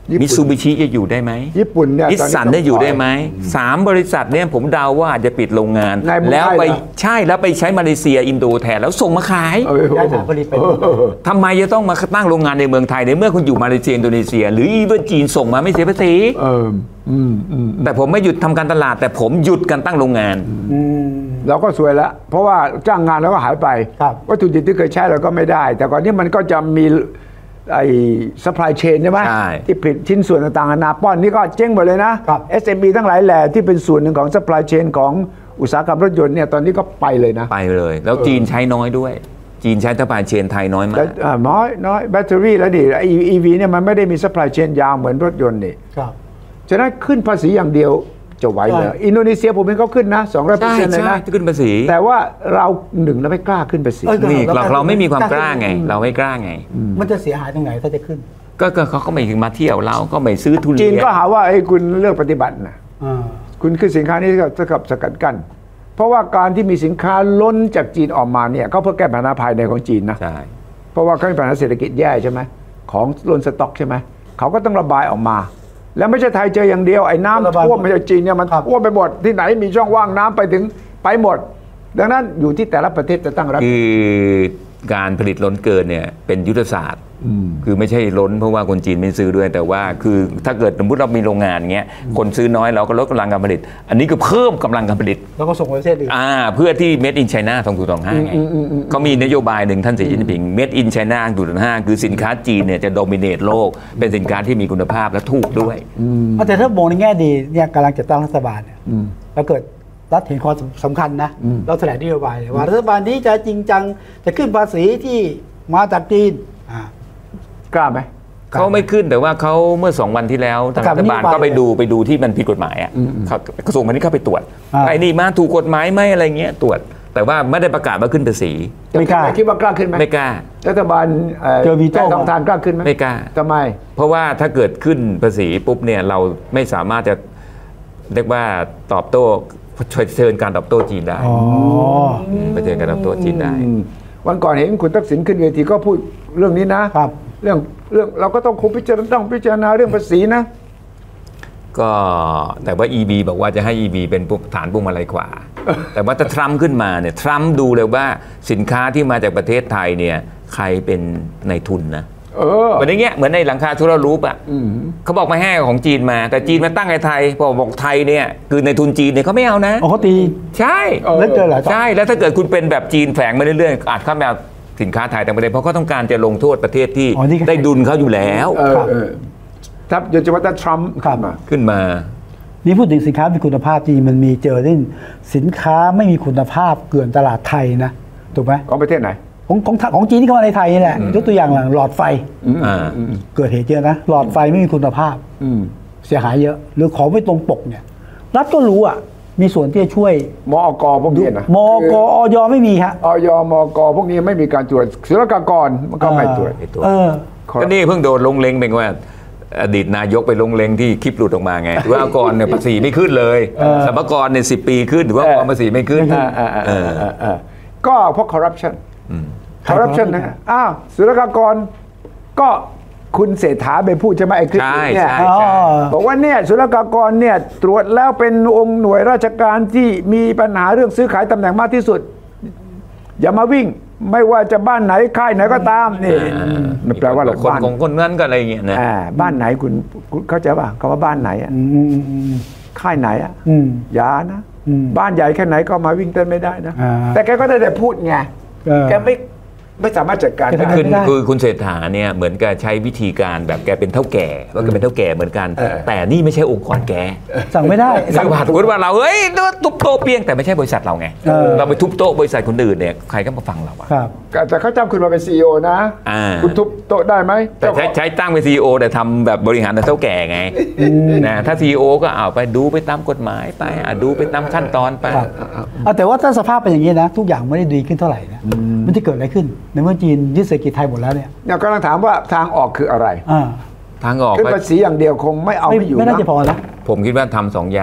มิตซูบิชิจะอยู่ได้ไหมญี่ปุ่นเนี่ยนิสสันได้อยู่ได้ไหมสามบริษัทเนี่ยผมเดาว่าอาจจะปิดโรงงานแล้วไปใช่แล้วไปใช้มาเลเซียอินโดแทนแล้วส่งมาขายได้ผลผลิตไปทำไมจะต้องมาตั้งโรงงานในเมืองไทยในเมื่อคุณอยู่มาเลเซียอินโดนีเซียหรืออีเวนจีนส่งมาไม่เสียภาษีแต่ผมไม่หยุดทำการตลาดแต่ผมหยุดการตั้งโรงงานเราก็สวยแล้วเพราะว่าจ้างงานแล้วก็หายไปวัตถุดิบที่เคยใช้เราก็ไม่ได้แต่ก่อนนี้มันก็จะมีไอ้ supply chain ใช่ไหมที่ผลิตชิ้นส่วนต่างๆนานาป้อนนี่ก็เจ๊งหมดเลยนะ เอส เอ็ม อี ทั้งหลายแหล่ที่เป็นส่วนหนึ่งของ supply chain ของอุตสาหกรรมรถยนต์เนี่ยตอนนี้ก็ไปเลยนะไปเลยแล้วจีนใช้น้อยด้วยจีนใช้ supply chain ไทยน้อยมากน้อยน้อยแบตเตอรี่แล้วดิไอ้ อี วี เนี่ยมันไม่ได้มี supply chain ยาวเหมือนรถยนต์นี่ฉะนั้นขึ้นภาษีอย่างเดียวจะไหวเลยอินโดนีเซียผมเห็นเขาขึ้นนะสองร้อยเปอร์เซ็นต์เลยนะขึ้นภาษีแต่ว่าเราหนึ่งเราไม่กล้าขึ้นภาษีนี่เราเราไม่มีความกล้าไงเราไม่กล้าไงมันจะเสียหายตรงไหนถ้าจะขึ้นก็เขาก็ไม่ถึงมาเที่ยวเราก็ไม่ซื้อทุเรียนจีนก็หาว่าไอ้คุณเลือกปฏิบัตินะคุณคือสินค้านี้ก็จะกับสกัดกั้นเพราะว่าการที่มีสินค้าล้นจากจีนออกมาเนี่ยเขาเพื่อแก้ปัญหาภายในของจีนนะใช่เพราะว่าเขามีปัญหาเศรษฐกิจแย่ใช่ไหมของล้นสต็อกใช่ไหมเขาก็ต้องระบายออกมาแล้วไม่ใช่ไทยเจออย่างเดียวไอ้น้ำท่วมไม่ใช่จีนเนี่ยมันท่วมไปหมดที่ไหนมีช่องว่างน้ำไปถึงไปหมดดังนั้นอยู่ที่แต่ละประเทศจะตั้งรับคือการผลิตล้นเกินเนี่ยเป็นยุทธศาสตร์คือไม่ใช่ล้นเพราะว่าคนจีนไม่ซื้อด้วยแต่ว่าคือถ้าเกิดสมมติเรามีโรงงานเงี้ยคนซื้อน้อยเราก็ลดกำลังการผลิตอันนี้ก็เพิ่มกำลังการผลิตแล้วก็ส่งไปประเทศอื่นอ่าเพื่อที่ Made in China สองจุดสองห้าไงเขามีนโยบายหนึ่งท่านสีจิ้นผิง Made in China สองจุดสองห้าคือสินค้าจีนเนี่ยจะโดมิเนตโลกเป็นสินค้าที่มีคุณภาพและถูกด้วยแต่ถ้ามองในแง่ดีเนี่ยกำลังจะตั้งรัฐบาลเนี่ยแล้วเกิดรัฐเห็นความสำคัญนะเราแถลงนโยบายว่ารัฐบาลนี้จะจริงจังจะขึ้นภาษีที่มาจากจีนกล้าไหมเขาไม่ขึ้นแต่ว่าเขาเมื่อสองวันที่แล้วทางรัฐบาลก็ไปดูไปดูที่มันผิดกฎหมายอ่ะกระทรวงพาณิชย์เข้าไปตรวจไอ้นี่มาถูกกฎหมายไหมอะไรเงี้ยตรวจแต่ว่าไม่ได้ประกาศว่าขึ้นภาษีไม่กล้าคิดว่ากล้าขึ้นไหมไม่กล้ารัฐบาลเจอวีโต้ต้องทานกล้าขึ้นไหมไม่กล้าทำไมเพราะว่าถ้าเกิดขึ้นภาษีปุ๊บเนี่ยเราไม่สามารถจะเรียกว่าตอบโต้เชิญการตอบโต้จีนได้ไปเชิญการตอบโต้จีนได้วันก่อนเห็นคุณทักษิณขึ้นเวทีก็พูดเรื่องนี้นะครับเรื่องเรื่องเราก็ต้องคุมพิจารณาต้องพิจารณาเรื่องภาษีนะก็แต่ว่า อี บี บอกว่าจะให้ อี บี เป็นฐานพวงมาลัยขวาแต่ว่าถ้าทรัมป์ขึ้นมาเนี่ยทรัมป์ดูเลยว่าสินค้าที่มาจากประเทศไทยเนี่ยใครเป็นนายทุนนะเออเหมือนอย่างเงี้ยเหมือนในหลังคาทุรรูปอ่ะเขาบอกมาให้ของจีนมาแต่จีนมาตั้งไอ้ไทยพอบอกไทยเนี่ยคือในทุนจีนเนี่ยเขาไม่เอานะเขาตีใช่แล้วเจอหลายใช่แล้วถ้าเกิดคุณเป็นแบบจีนแฝงมาเรื่อยๆอาจเข้ามาสินค้าไทยต่างประเทศเพราะเขาต้องการจะลงโทษประเทศที่ได้ดุลเขาอยู่แล้วครับโดยเฉพาะถ้าทรัมป์ขึ้นมานี่พูดถึงสินค้ามีคุณภาพจริงมันมีเจอเรื่องสินค้าไม่มีคุณภาพเกลื่อนตลาดไทยนะถูกไหมของประเทศไหนของของของจีนที่เข้ามาในไทยนี่แหละยกตัวอย่างหลังหลอดไฟเกิดเหตุเยอะนะหลอดไฟไม่มีคุณภาพเสียหายเยอะหรือของไม่ตรงปกเนี่ยรัฐก็รู้อ่ะมีส่วนที่จะช่วยมอกพวกนี้นะมอกออยไม่มีฮะออยมอกพวกนี้ไม่มีการตรวจศุลกากรมันก็ไม่ตรวจเออก็นี่เพิ่งโดนลงเล็งเป็นว่าอดีตนายกไปลงเล็งที่คลิปหลุดออกมาไงว่าก่อนเนี่ยภาษีไม่ขึ้นเลยสรรพากรเนี่ยสิบปีขึ้นหรือว่าภาษีไม่ขึ้นก็เพราะคอร์รัปชันคอร์รัปชันนะอ้าวศุลกากรก็คุณเศรษฐาไปพูดใช่ไหมไอ้คลิปเนี่ยบอกว่าเนี่ยศุลกากรเนี่ยตรวจแล้วเป็นองค์หน่วยราชการที่มีปัญหาเรื่องซื้อขายตำแหน่งมากที่สุดอย่ามาวิ่งไม่ว่าจะบ้านไหนค่ายไหนก็ตามนี่มันแปลว่าคนของคนนั้นก็อะไรเงี้ยนะบ้านไหนคุณเข้าใจป่ะคำว่าบ้านไหนอ่ะค่ายไหนอ่ะอย่านะบ้านใหญ่แค่ไหนก็มาวิ่งเต้นไม่ได้นะแต่แกก็ได้แต่พูดไงแกไม่ไม่สามารถจัดการได้คือคือคุณเศรษฐาเนี่ยเหมือนกับใช้วิธีการแบบแกเป็นเท่าแก่ว่าแกเป็นเท่าแก่เหมือนกันแต่นี่ไม่ใช่องค์กรแกสั่งไม่ได้สั่งผ่านทุกว่าเราเฮ้ยทุบโต๊ะเปี้ยงแต่ไม่ใช้บริษัทเราไงเราไปทุบโต๊ะบริษัทคนอื่นเนี่ยใครก็มาฟังเราอะแต่เขาจ้างคุณมาเป็น ซี อี โอ นะคุณทุบโต๊ะได้ไหมแต่ใช้ใช้ตั้งเป็น ซี อี โอ แต่ทำแบบบริหารแต่เท่าแก่ไงนะถ้า ซี อี โอ ก็เอาไปดูไปตามกฎหมายไปดูไปตามขั้นตอนไปแต่ว่าถ้าสภาพเป็นอย่างนี้นะทุกอย่างไม่ได้ดีขึ้นเท่าไหร่นะมันจะเกิดอะไรขึ้นในเมื่อจีนยึดเศรษฐกิจไทยหมดแล้วเนี่ยเนี่ยกำลังถามว่าทางออกคืออะไรทางออกขึ้นภาษีอย่างเดียวคงไม่เอาไม่อยู่ไม่น่าจะพอนะผมคิดว่าทำสองอย่าง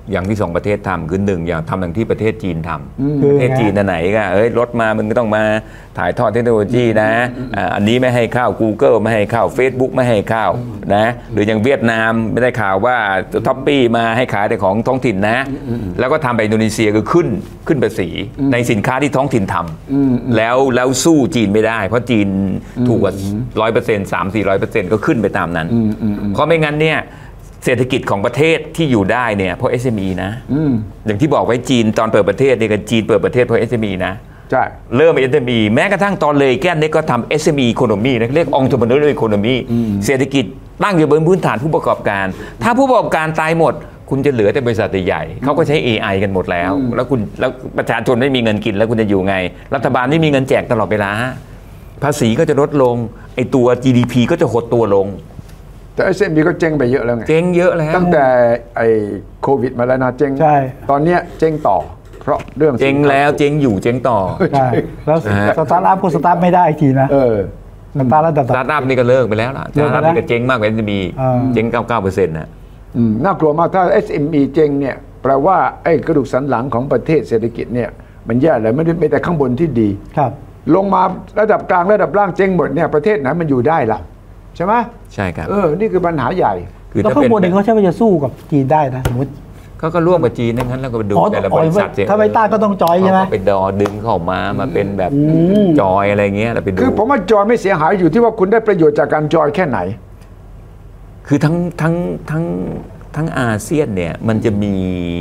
อย่างที่สองประเทศทำคือหนึ่งอย่างทำอย่างที่ประเทศจีนทำประเทศจีนไหนก็เอ้ยรถมามึงก็ต้องมาถ่ายทอดเทคโนโลยีนะอันนี้ไม่ให้เข้า Google ไม่ให้เข้า Facebook ไม่ให้เข้านะหรืออย่างเวียดนามไม่ได้ข่าวว่าท็อปปี้มาให้ขายแต่ของท้องถิ่นนะแล้วก็ทำไปอินโดนีเซียคือขึ้นขึ้นภาษีในสินค้าที่ท้องถิ่นทำแล้วแล้วสู้จีนไม่ได้เพราะจีนถูกกว่าร้อยเปอร์เซ็นต์สามสี่ร้อยเปอร์เซ็นต์ก็ขึ้นไปตามนั้นเพราะไม่งั้นเนี่ยเศรษฐกิจของประเทศที่อยู่ได้เนี่ยเพราะ เอส เอ็ม อี นะอย่างที่บอกไว้จีนตอนเปิดประเทศเนี่ยกันจีนเปิดประเทศเพราะ เอส เอ็ม อี นะใช่เริ่ม เอส เอ็ม อี แม้กระทั่งตอนเลยแก้นนี่ก็ทำ เอส เอ็ม อี economy นะเรียก entrepreneurial economy เศรษฐกิจตั้งอยู่บนพื้นฐานผู้ประกอบการถ้าผู้ประกอบการตายหมดคุณจะเหลือแต่บริษัทใหญ่เขาก็ใช้ เอ ไอ กันหมดแล้วแล้วคุณแล้วประชาชนไม่มีเงินกินแล้วคุณจะอยู่ไงรัฐบาลไม่มีเงินแจกตลอดเวลาภาษีก็จะลดลงไอตัว จี ดี พี ก็จะหดตัวลงแต่ เอส เอ็ม อี ก็เจ๊งไปเยอะแล้วไงเจ๊งเยอะแล้วตั้งแต่ไอ้โควิดมาแล้วนะเจ๊งตอนเนี้ยเจ๊งต่อเพราะเรื่องเจ๊งแล้วเจ๊งอยู่เจ๊งต่อใช่แล้วสตาร์ทอัพก็สตาร์ทไม่ได้อีกทีนะเออสตาร์ทอัพสตาร์ทอัพนี่ก็เลิกไปแล้วล่ะสตาร์ทอัพนี่ก็เจ๊งมากกว่า เอส เอ็ม อี เจ๊ง เก้าสิบเก้าเปอร์เซ็นต์ นะน่ากลัวมากถ้า เอส เอ็ม อี เจ๊งเนี่ยแปลว่าไอ้กระดูกสันหลังของประเทศเศรษฐกิจเนี่ยมันแย่เลยไม่ได้ไม่แต่ข้างบนที่ดีครับลงมาระดับกลางระดับล่างเจ๊งหมดเนี่ยประเทศไหนมันอยู่ได้ล่ะใช่ไหมใช่ครับเออนี่คือปัญหาใหญ่แล้วข้างบนเองเขาใช่ว่าจะสู้กับจีนได้นะสมมติเขาก็ร่วมกับจีนงั้นแล้วก็ไปดูแต่ละบริษัทถ้าไปต้าก็ต้องจอยใช่ไหมไปดอดึงเข้ามามาเป็นแบบจอยอะไรเงี้ยเราไปดูคือผมว่าจอยไม่เสียหายอยู่ที่ว่าคุณได้ประโยชน์จากการจอยแค่ไหนคือทั้งทั้งทั้งทั้งอาเซียนเนี่ยมันจะมี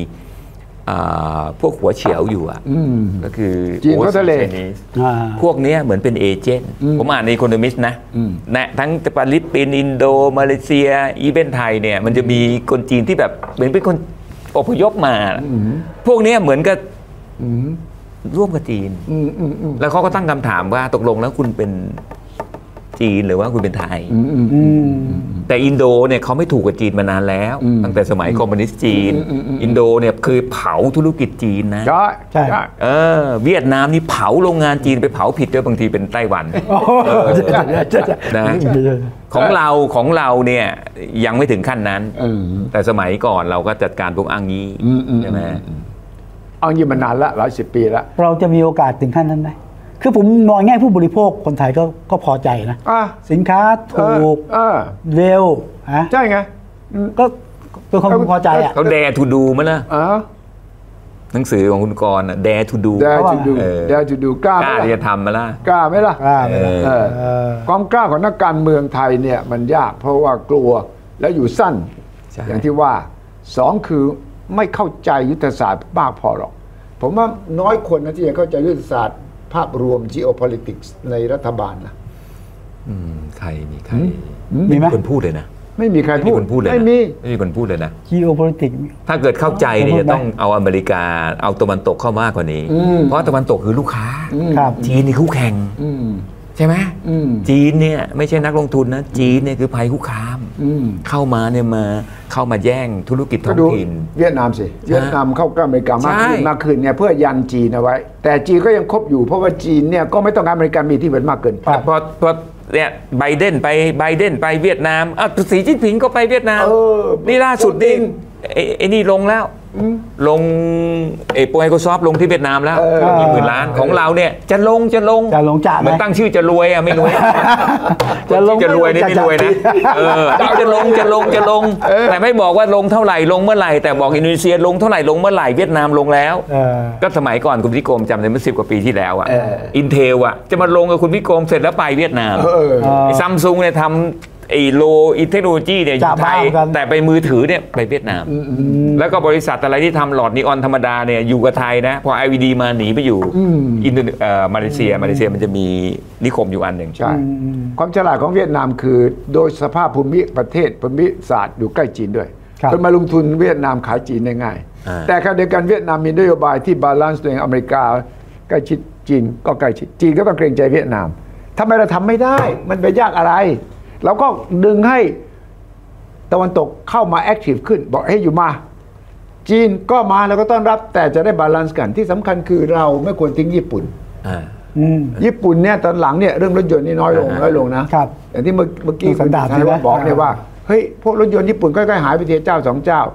พวกหัวเฉียวอยู่อ่ะก็คือจีนก็ทะเลพวกนี้เหมือนเป็นเอเจนต์ผมอ่านในอีโคโนมิสต์นะนะทั้งฟิลิปปินส์อินโดมาเลเซียอีเวนไทยเนี่ยมันจะมีคนจีนที่แบบเหมือนเป็นคนอพยพมาพวกนี้เหมือนกับร่วมกับจีนแล้วเขาก็ตั้งคำถามว่าตกลงแล้วคุณเป็นจีนหรือว่าคุณเป็นไทยแต่อินโดเนี่ยเขาไม่ถูกกับจีนมานานแล้วตั้งแต่สมัยคอมมิวนิสต์จีนอินโดเนี่ยเคยเผาธุรกิจจีนนะใช่ใช่เออเวียดนามนี่เผาโรงงานจีนไปเผาผิดด้วยบางทีเป็นไต้หวันนะของเราของเราเนี่ยยังไม่ถึงขั้นนั้นแต่สมัยก่อนเราก็จัดการพวกอ้างยี่ใช่ไหมอ้างยี่มานานละหลายสิบปีแล้วเราจะมีโอกาสถึงขั้นนั้นไหมคือผมมองง่ายผู้บริโภคคนไทยก็ก็พอใจนะสินค้าถูกเร็วฮะใช่ไงก็เป็นความพอใจอ่ะเขาแดร์ทูดูมั้ยล่ะหนังสือของคุณกรณ์แดร์ทูดูแดร์ทูดูแดร์ทูดูกล้ากล้าที่จะทำมาล่ะกล้าไหมล่ะกล้าความกล้าของนักการเมืองไทยเนี่ยมันยากเพราะว่ากลัวแล้วอยู่สั้นอย่างที่ว่าสองคือไม่เข้าใจยุทธศาสตร์มากพอหรอกผมว่าน้อยคนนะที่จะเข้าใจยุทธศาสตร์ภาพรวม geopolitics ในรัฐบาลนะใครมีใครมีไหมคนพูดเลยนะไม่มีใครพูดพูดเลยไม่มีไม่มีคนพูดเลยนะ geopolitics ถ้าเกิดเข้าใจเนี่ยจะต้องเอาอเมริกาเอาตะวันตกเข้ามากกว่านี้เพราะตะวันตกคือลูกค้าจีนนี่คู่แข่งใช่ไหมจีนเนี่ยไม่ใช่นักลงทุนนะจีนเนี่ยคือภัยคุกคามเข้ามาเนี่ยมาเข้ามาแย่งธุรกิจท้องถิ่นเวียดนามสิเวียดนามเข้ากับอเมริกามากขึ้นมากขึ้นเนี่ยเพื่อยันจีนเอาไว้แต่จีนก็ยังคบอยู่เพราะว่าจีนเนี่ยก็ไม่ต้องการอเมริกามีที่เป็นมากเกินพอพอเนี่ยไบเดนไปไบเดนไปเวียดนามอ้าวสีจิ้นผิงก็ไปเวียดนามนี่ล่าสุดนี่ไอ้นี่ลงแล้วลงเอโปไมโครซอฟท์ลงที่เวียดนามแล้วกี่หมื่นล้านของเราเนี่ยจะลงจะลงจะลงจ่ามันตั้งชื่อจะรวยอ่ะไม่รวยจะลงจะรวยนี่ไม่รวยนะเออจะลงจะลงจะลงแต่ไม่บอกว่าลงเท่าไหร่ลงเมื่อไหร่แต่บอกอินโดนีเซียลงเท่าไหร่ลงเมื่อไหร่เวียดนามลงแล้วก็สมัยก่อนคุณพิกรมจำได้เมื่อสิบกว่าปีที่แล้วอ่ะอินเทลอ่ะจะมาลงกับคุณพิกรมเสร็จแล้วไปเวียดนามซัมซุงเนี่ยทำไอ้โลอิเทคโนโลยีเนี่ยอยู่ไทยแต่ไปมือถือเนี่ยไปเวียดนามแล้วก็บริษัทอะไรที่ทำหลอดนีออนธรรมดาเนี่ยอยู่กับไทยนะพอ ไอ วี ดี มาหนีไปอยู่อินโดนีเอ่อมาเลเซียมาเลเซียมันจะมีนิคมอยู่อันหนึ่งใช่ความฉลาดของเวียดนามคือโดยสภาพภูมิประเทศภูมิศาสตร์อยู่ใกล้จีนด้วยคนมาลงทุนเวียดนามขายจีนได้ง่ายแต่ขณะเดียวกันเวียดนามมีนโยบายที่บาลานซ์ตัวเองอเมริกาใกล้ชิดจีนก็ใกล้ชิดจีนก็ต้องเกรงใจเวียดนามทำไมเราทำไม่ได้มันไปยากอะไรเราก็ดึงให้ตะวันตกเข้ามาแอคทีฟขึ้นบอกให้อยู่มาจีนก็มาแล้วก็ต้อนรับแต่จะได้บาลานซ์กันที่สำคัญคือเราไม่ควรทิ้งญี่ปุ่นญี่ปุ่นเนี่ยตอนหลังเนี่ยเรื่องรถยนต์นี่น้อยลงน้อยลงนะครับอย่างที่เมื่อกี้คุณดาบบอกเนี่ยว่าเฮ้ยพวกรถยนต์ญี่ปุ่นค่อยๆหายไปทีเจ้าสองเจ้า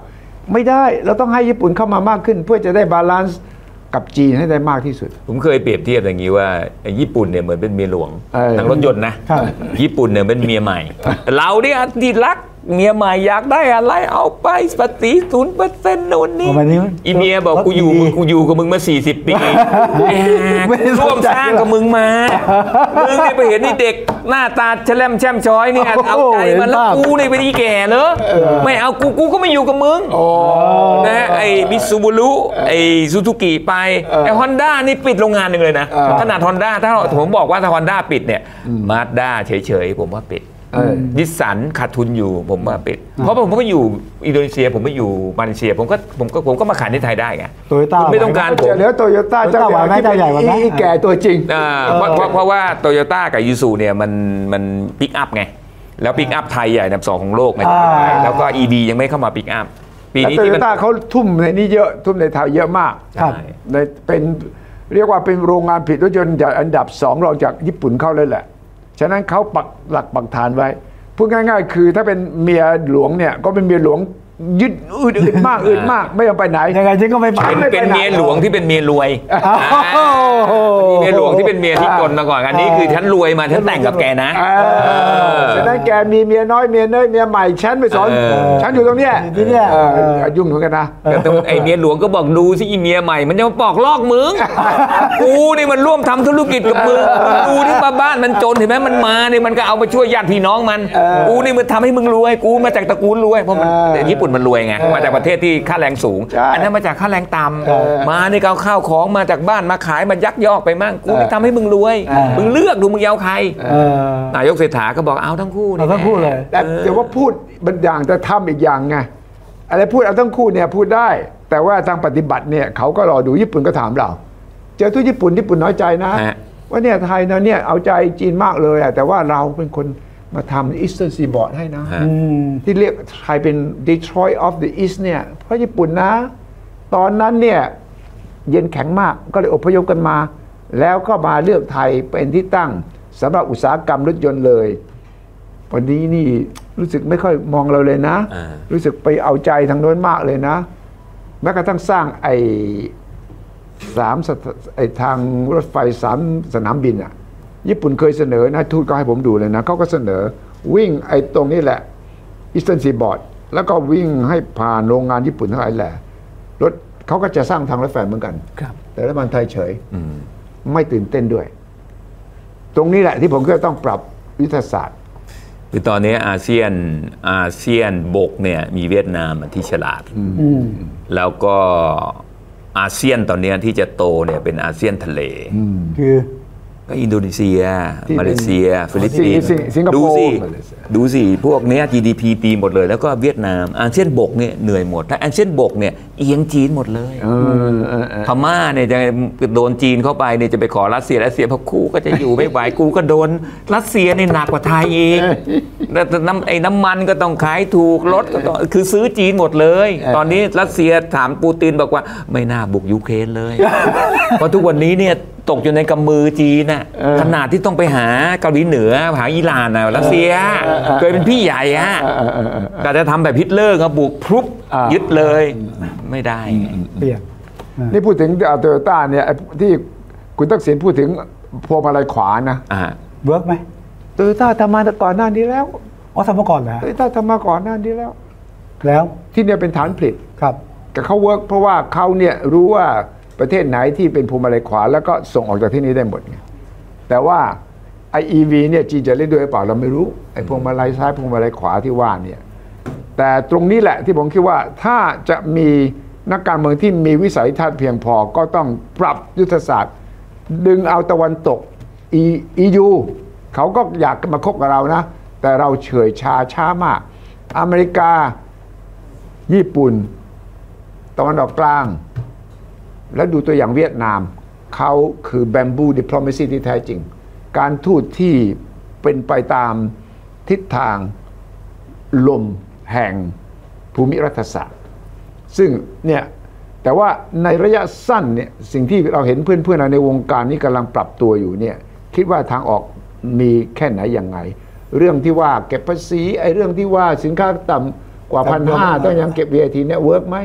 ไม่ได้เราต้องให้ญี่ปุ่นเข้ามามากขึ้น เพื่อจะได้บาลานซ์กับจีนให้ได้มากที่สุดผมเคยเปรียบเทียบอย่างนี้ว่าญี่ปุ่นเนี่ยเหมือนเป็นเมียหลวงทางรถยนต์นะญี่ปุ่นเนี่ยเป็นเมียใหม่เราเนี่ยที่รักเมียใหม่อยากได้อะไรเอาไปภาษีศูนย์เปอร์เซ็นต์นู่นนี่อีเมียบอกกูอยู่มึงกูอยู่กับมึงมาสี่สิบปีร่วมสร้างกับมึงมามึงเนี่ยไปเห็นนี่เด็กหน้าตาแฉลมแช่มช้อยเนี่ยเอาใจมันแล้วกูเนี่ยเป็นอีแก่เนอะไม่เอากูกูก็ไม่อยู่กับมึงนะไอ้มิตซูบิรุไอ้ซูซูกิไปไอ้ฮอนด้านี่ปิดโรงงานหนึ่งเลยนะขนาดฮอนด้าถ้าผมบอกว่าถ้าฮอนด้าปิดเนี่ยมาสด้าเฉยๆผมว่าปิดนิสสันขาดทุนอยู่ผมว่าปิดเพราะผมก็อยู่อินโดนีเซียผมไม่อยู่มาเลเซียผมก็ผมก็ผมก็มาขายในไทยได้ไงโตโยต้าไม่ต้องการผมเดี๋ยวโตโยต้าเจ้าใหญ่ไม่ใหญ่กว่านะแก่ตัวจริงเพราะเพราะว่าโตโยต้ากับยูซูเนี่ยมันมันปิกอัพไงแล้วปิกอัพไทยใหญ่อันดับสองของโลกไงแล้วก็ อี วี ยังไม่เข้ามาปิกอัพปีนี้โตโยต้าเขาทุ่มในนี้เยอะทุ่มในไทยเยอะมากในเป็นเรียกว่าเป็นโรงงานผลิตรถยนต์อันดับสองรองจากญี่ปุ่นเข้าเลยแหละฉะนั้นเขาปักหลักปักฐานไว้พูดง่ายๆคือถ้าเป็นเมียหลวงเนี่ยก็เป็นเมียหลวงยึดอื่นๆมากอื่นมากไม่ยอมไปไหนยังไงฉันก็ไม่ไปเป็นเมียหลวงที่เป็นเมียรวยเมียหลวงที่เป็นเมียที่จนมาก่อนอันนี้คือฉันรวยมาฉันแต่งกับแกนะฉะนั้นแกมีเมียน้อยเมียเนยเมียใหม่ฉันไปสอนฉันอยู่ตรงเนี้ยที่เนี่ยยุ่งเหมือนกันนะแต่ไอเมียหลวงก็บอกดูสิอีเมียใหม่มันจะมาปอกลอกมึงกูนี่มันร่วมทำธุรกิจกับมึงดูที่มาบ้านมันจนเห็นไหมมันมาเนี่ยมันก็เอามาช่วยญาติพี่น้องมันกูนี่มันทำให้มึงรวยกูมาจากตระกูลรวยเพราะมันญี่ปุ่นมันรวยไงมาจากประเทศที่ค่าแรงสูงอันนั้นมาจากค่าแรงต่ำมาในเอาข้าวของมาจากบ้านมาขายมันยักยอกไปมั่งกูนี่ทำให้มึงรวยมึงเลือกดูมึงเอาใครนายกเศรษฐาก็บอกเอาทั้งคู่เอาทั้งคู่เลยแต่เดี๋ยวว่าพูดบางอย่างแต่ทำอีกอย่างไงอะไรพูดเอาทั้งคู่เนี่ยพูดได้แต่ว่าทางปฏิบัติเนี่ยเขาก็รอดูญี่ปุ่นก็ถามเราเจอทุกญี่ปุ่นญี่ปุ่นน้อยใจนะว่าเนี่ยไทยนะเนี่ยเอาใจจีนมากเลยแต่ว่าเราเป็นคนมาทำ Eastern Seaboard ให้นะที่เรียกไทยเป็น Detroit of the East เนี่ยเพราะญี่ปุ่นนะตอนนั้นเนี่ยเย็นแข็งมากก็เลยอพยพกันมาแล้วก็มาเลือกไทยเป็นที่ตั้งสำหรับอุตสาหกรรมรถยนต์เลยวันนี้นี่รู้สึกไม่ค่อยมองเราเลยนะรู้สึกไปเอาใจทางโน้นมากเลยนะแม้กระทั่งสร้างไอ้สามไอ้ทางรถไฟสามสนามบินอ่ะญี่ปุ่นเคยเสนอนะทูตก็ให้ผมดูเลยนะเขาก็เสนอวิ่งไอ้ตรงนี้แหละ Eastern Seaboard แล้วก็วิ่งให้ผ่านโรงงานญี่ปุ่นทั้งหลายแหละรถเขาก็จะสร้างทางรถไฟเหมือนกันแต่รัฐบาลไทยเฉยไม่ตื่นเต้นด้วยตรงนี้แหละที่ผมก็ต้องปรับยุทธศาสตร์คือตอนนี้อาเซียนอาเซียนบกเนี่ยมีเวียดนามที่ฉลาดแล้วก็อาเซียนตอนนี้ที่จะโตเนี่ยเป็นอาเซียนทะเลคือก็อินโดนีเซียมาเลเซียฟิลิปปินส์ดูสิดูสิพวกนี้ จี ดี พี ตีหมดเลยแล้วก็เวียดนามอาเซียนบกเนี่ยเหนื่อยหมดถ้าอาเซียนบกเนี่ยเอียงจีนหมดเลยพม่าเนี่ยจะโดนจีนเข้าไปเนี่ยจะไปขอรัสเซียรัสเซียพวกคู่ก็จะอยู่ไม่ไหวกูก็โดนรัสเซียเนี่ยหนักกว่าไทยเองแล้วน้ำไอ้น้ำมันก็ต้องขายถูกรถก็ต้องคือซื้อจีนหมดเลยตอนนี้รัสเซียถามปูตินบอกว่าไม่น่าบุกยูเครนเลยเพราะทุกวันนี้เนี่ยตกอยู่ในกำมือจีนน่ะขนาดที่ต้องไปหาเกาหลีเหนือหาอิหร่านน่ะรัสเซียเคยเป็นพี่ใหญ่ฮะแต่จะทำแบบฮิตเลอร์ครับบุกพรุบยึดเลยไม่ได้เปลี่ยนนี่พูดถึงโตโยต้าเนี่ยที่คุณทักษิณพูดถึงพวงมาลัยขวานะเวิร์กไหมโตโยต้าทำมาก่อนหน้านี้แล้วอ๋อทำมาก่อนแล้วโตโยต้าทำมาก่อนหน้านี้แล้วแล้วที่เนี่ยเป็นฐานผลิตครับแต่เขาเวิร์กเพราะว่าเขาเนี่ยรู้ว่าประเทศไหนที่เป็นพวงมาลัยขวาแล้วก็ส่งออกจากที่นี้ได้หมดไงแต่ว่าไอ อี วี เนี่ยจีนจะเล่นด้วยหรือเปล่าเราไม่รู้ไอพวงมาลัยซ้ายพวงมาลัยขวาที่ว่าเนี่ยแต่ตรงนี้แหละที่ผมคิดว่าถ้าจะมีนักการเมืองที่มีวิสัยทัศน์เพียงพอก็ต้องปรับยุทธศาสตร์ดึงเอาตะวันตก อี ยู เขาก็อยากมาคบกับเรานะแต่เราเฉยชาช้ามากอเมริกาญี่ปุ่นตะวันออกกลางแล้วดูตัวอย่างเวียดนามเขาคือแบมบูดิปโลมาซีที่แท้จริงการทูตที่เป็นไปตามทิศทางลมแห่งภูมิรัฐศาสตร์ซึ่งเนี่ยแต่ว่าในระยะสั้นเนี่ยสิ่งที่เราเห็นเพื่อนๆเราในวงการนี้กำลังปรับตัวอยู่เนี่ยคิดว่าทางออกมีแค่ไหนยังไงเรื่องที่ว่าเก็บภาษีไอ้เรื่องที่ว่าสินค้าต่ำกว่าพันห้าต้องยังเก็บ วี ไอ ที เนี่ยเวิร์กไหม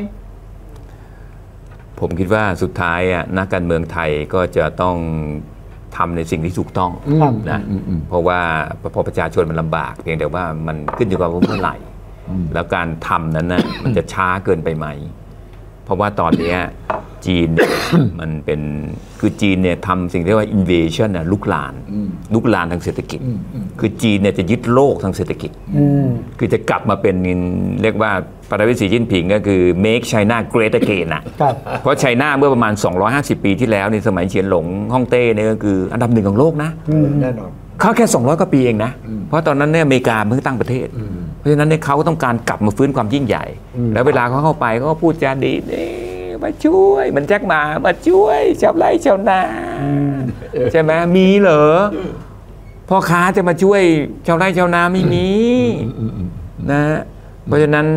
ผมคิดว่าสุดท้ายอ่ะนักการเมืองไทยก็จะต้องทำในสิ่งที่ถูกต้องนะเพราะว่าพอประชาชนมันลำบากเพียงแต่ว่ามันขึ้นอยู่กับว่าเมื่อไหร่แล้วการทำนั้นนะมันจะช้าเกินไปไหมเพราะว่าตอนนี้จีน มันเป็นคือจีนเนี่ยทำสิ่งที่เรียกว่า invasion นะลุกลานลุกลานทางเศรษฐกิจคือจีนเนี่ยจะยึดโลกทางเศรษฐกิจคือจะกลับมาเป็นเรียกว่าประธานาธิบดีสีจิ้นผิงก็คือ make China great again นะเพราะไชน่าเมื่อประมาณสองร้อยห้าสิบปีที่แล้วในสมัยเฉียนหลงฮ่องเต้เนี่ยก็คืออันดับหนึ่งของโลกนะแน่นอนเขาแค่สองร้อยกว่าปีเองนะเพราะตอนนั้นเนี่ยอเมริกาเพิ่งตั้งประเทศเพราะฉะนั้นเนี่ยเขาต้องการกลับมาฟื้นความยิ่งใหญ่แล้วเวลาเขาเข้าไปเขาก็พูดจาดีมาช่วยมันแจ็คหมามาช่วยชาวไร่ชาวนาใช่ไหมมีเหรอพ่อค้าจะมาช่วยชาวไร่ชาวนาไม่มีนะเพราะฉะนั้น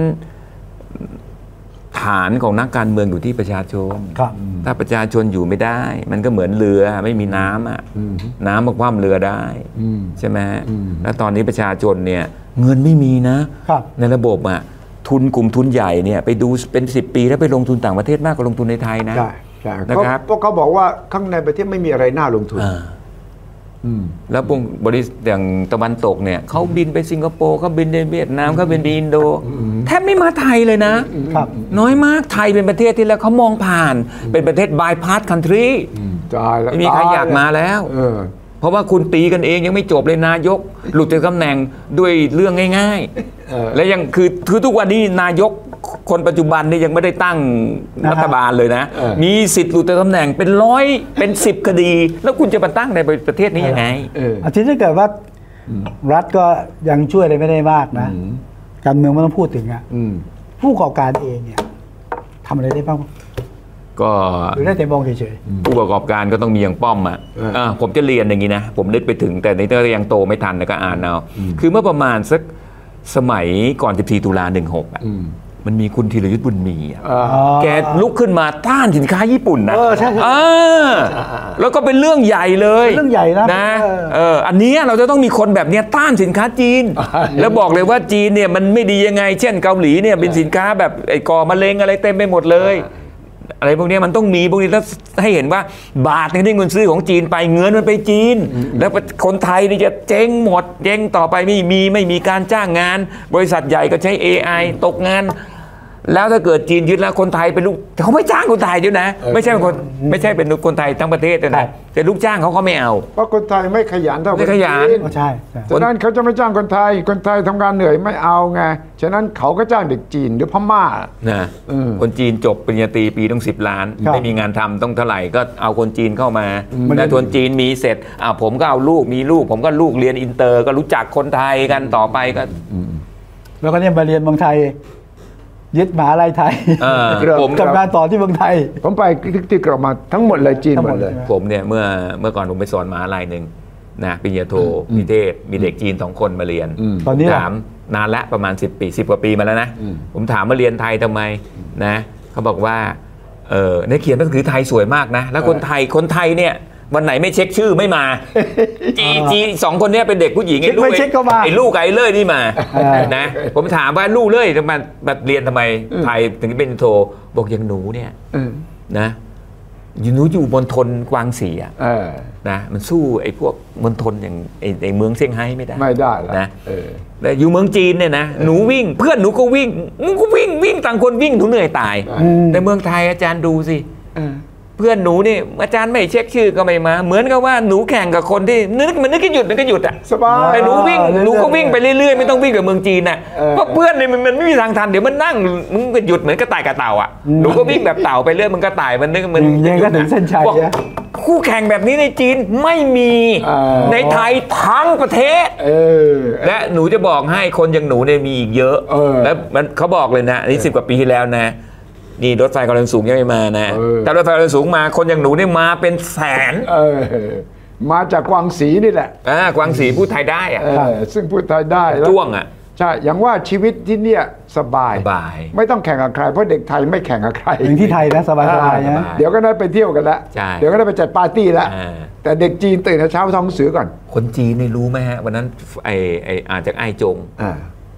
ฐานของนักการเมืองอยู่ที่ประชาชนถ้าประชาชนอยู่ไม่ได้มันก็เหมือนเรือไม่มีน้ำอ่ะน้ำมาคว่ำเรือได้ใช่ไหมแล้วตอนนี้ประชาชนเนี่ยเงินไม่มีนะในระบบอ่ะทุนกลุ่มทุนใหญ่เนี่ยไปดูเป็นสิบปีแล้วไปลงทุนต่างประเทศมากกว่าลงทุนในไทยนะใช่ใช่นะครับเพราะเขาบอกว่าข้างในประเทศไม่มีอะไรน่าลงทุนแล้วบริษัทอย่างตะวันตกเนี่ยเขาบินไปสิงคโปร์เขาบินไปเวียดนามเขาบินไปอินโดแทบไม่มาไทยเลยนะน้อยมากไทยเป็นประเทศที่แล้วเขามองผ่านเป็นประเทศ bypass country ไม่มีใครอยากมาแล้วเพราะว่าคุณตีกันเองยังไม่จบเลยนายกหลุดจากตำแหน่งด้วยเรื่องง่ายๆและยังคือคือทุกวันนี้นายกคนปัจจุบันนี่ยังไม่ได้ตั้งรัฐบาลเลยนะมีสิทธิ์หลุดจากตำแหน่งเป็นร้อยเป็นสิบคดีแล้วคุณจะมาตั้งในประเทศนี้ยังไงอาทิตย์ถ้าเกิดว่ารัฐก็ยังช่วยอะไรไม่ได้มากนะการเมืองไม่ต้องพูดถึงอ่ะผู้ประกอบการเองเนี่ยทำอะไรได้บ้างก็หรือได้แต่มองเฉยๆผู้ประกอบการก็ต้องมีอย่างป้อมอ่ะผมจะเรียนอย่างนี้นะผมนึกไปถึงแต่ในตอนยังโตไม่ทันก็อ่านเอาคือเมื่อประมาณสักสมัยก่อนสิบสี่ตุลาสิบหกอ่ะมันมีคุณธีรยุทธบุญมีอ่ะแกลุกขึ้นมาต้านสินค้าญี่ปุ่นนะแล้วก็เป็นเรื่องใหญ่เลยเรื่องใหญ่นะนะเอออันนี้เราจะต้องมีคนแบบนี้ต้านสินค้าจีนแล้วบอกเลยว่าจีนเนี่ยมันไม่ดียังไงเช่นเกาหลีเนี่ยเป็นสินค้าแบบไอ้ก่อมะเร็งอะไรเต็มไปหมดเลยอะไรพวกนี้มันต้องมีพวกนี้แล้วให้เห็นว่าบาทนึงที่เงินซื้อของจีนไปเงินมันไปจีนแล้วคนไทยนี่จะเจ๊งหมดเจ๊งต่อไปไม่มีไม่มีการจ้างงานบริษัทใหญ่ก็ใช้ เอ ไอ ตกงานแล้วถ้าเกิดจีนยึดแล้วคนไทยเป็นลูกเขาไม่จ้างคนไทยด้วยนะไม่ใช่เป็นคนไม่ใช่เป็นคนไทยทั้งประเทศนะแต่ลูกจ้างเขาเขาไม่เอาเพราะคนไทยไม่ขยันเท่าไม่ขยันใช่ฉะนั้นเขาจะไม่จ้างคนไทยคนไทยทำงานเหนื่อยไม่เอาไงฉะนั้นเขาก็จ้างเด็กจีนหรือพม่านะคนจีนจบปริญญาตรีปีต้องสิบล้านไม่มีงานทำต้องเท่าไหร่ก็เอาคนจีนเข้ามาแล้วคนจีนมีเสร็จอ่าผมก็เอาลูกมีลูกผมก็ลูกเรียนอินเตอร์ก็รู้จักคนไทยกันต่อไปก็แล้วก็เนี่ยมาเรียนเมืองไทยยึดมหาลัยไทยผมทำงานต่อที่เมืองไทยผมไปที่กลับมาทั้งหมดเลยจีนหมดเลยผมเนี่ยเมื่อเมื่อก่อนผมไปสอนมหาลัยหนึ่งนะปริญญาโทนิเทศมีเด็กจีนสองคนมาเรียนตอนนี้ถามนานละประมาณสิบปีสิบกว่าปีมาแล้วนะผมถามมาเรียนไทยทำไมนะเขาบอกว่าเออในเขียนหนังสือไทยสวยมากนะแล้วคนไทยคนไทยเนี่ยวันไหนไม่เช็คชื่อไม่มาจีจีสองคนนี้เป็นเด็กผู้หญิงไอ้ลูกไอ้ลูกไอ้เล่ยนี่มานะผมถามว่าลูกเล่ยทำไมมาเรียนทำไมไทยถึงเป็นโทบอกอย่างหนูเนี่ยนะอยู่หนูอยู่บนทนกวางสีอ่ะนะมันสู้ไอ้พวกมณฑลอย่างไอ้ไอ้เมืองเซี่ยงไฮ้ไม่ได้ไม่ได้นะแต่อยู่เมืองจีนเนี่ยนะหนูวิ่งเพื่อนหนูก็วิ่งมึงก็วิ่งวิ่งต่างคนวิ่งหนูเหนื่อยตายแต่เมืองไทยอาจารย์ดูสิเพื่อนหนูนี่อาจารย์ไม่เช็คชื่อก็ไม่มาเหมือนกับว่าหนูแข่งกับคนที่นึกมันนึกก็หยุดนึกก็หยุดอ่ะสบายแต่หนูวิ่งหนูก็วิ่งไปเรื่อยๆไม่ต้องวิ่งกับเมืองจีนน่ะเพราะเพื่อนนี่มันไม่มีทางทันเดี๋ยวมันนั่งมึงก็หยุดเหมือนกระต่ายกับเต่าอ่ะหนูก็วิ่งแบบเต่าไปเรื่อยมันกระต่ายมันนึกมันยังก็ถึงเส้นชัยคู่แข่งแบบนี้ในจีนไม่มีในไทยทั้งประเทศและหนูจะบอกให้คนอย่างหนูเนี่ยมีอีกเยอะแล้วมันเขาบอกเลยนะนี่สิบกว่าปีที่แล้วนะนี่รถไฟความเร็วสูงยังไม่มานะแต่รถไฟความเร็วสูงมาคนอย่างหนูนี่มาเป็นแสนมาจากกวางสีนี่แหละอ่ากวางสีพูดไทยได้อะซึ่งพูดไทยได้จ้วงอ่ะใช่อย่างว่าชีวิตที่เนี่ยสบายไม่ต้องแข่งกับใครเพราะเด็กไทยไม่แข่งกับใครอย่างที่ไทยนะสบายๆนะเดี๋ยวก็ได้ไปเที่ยวกันแล้วเดี๋ยวก็ได้ไปจัดปาร์ตี้แล้วแต่เด็กจีนตื่นเช้าท่องหนังสือก่อนคนจีนนี่รู้ไหมฮะวันนั้นไอไออ่านจากไอจง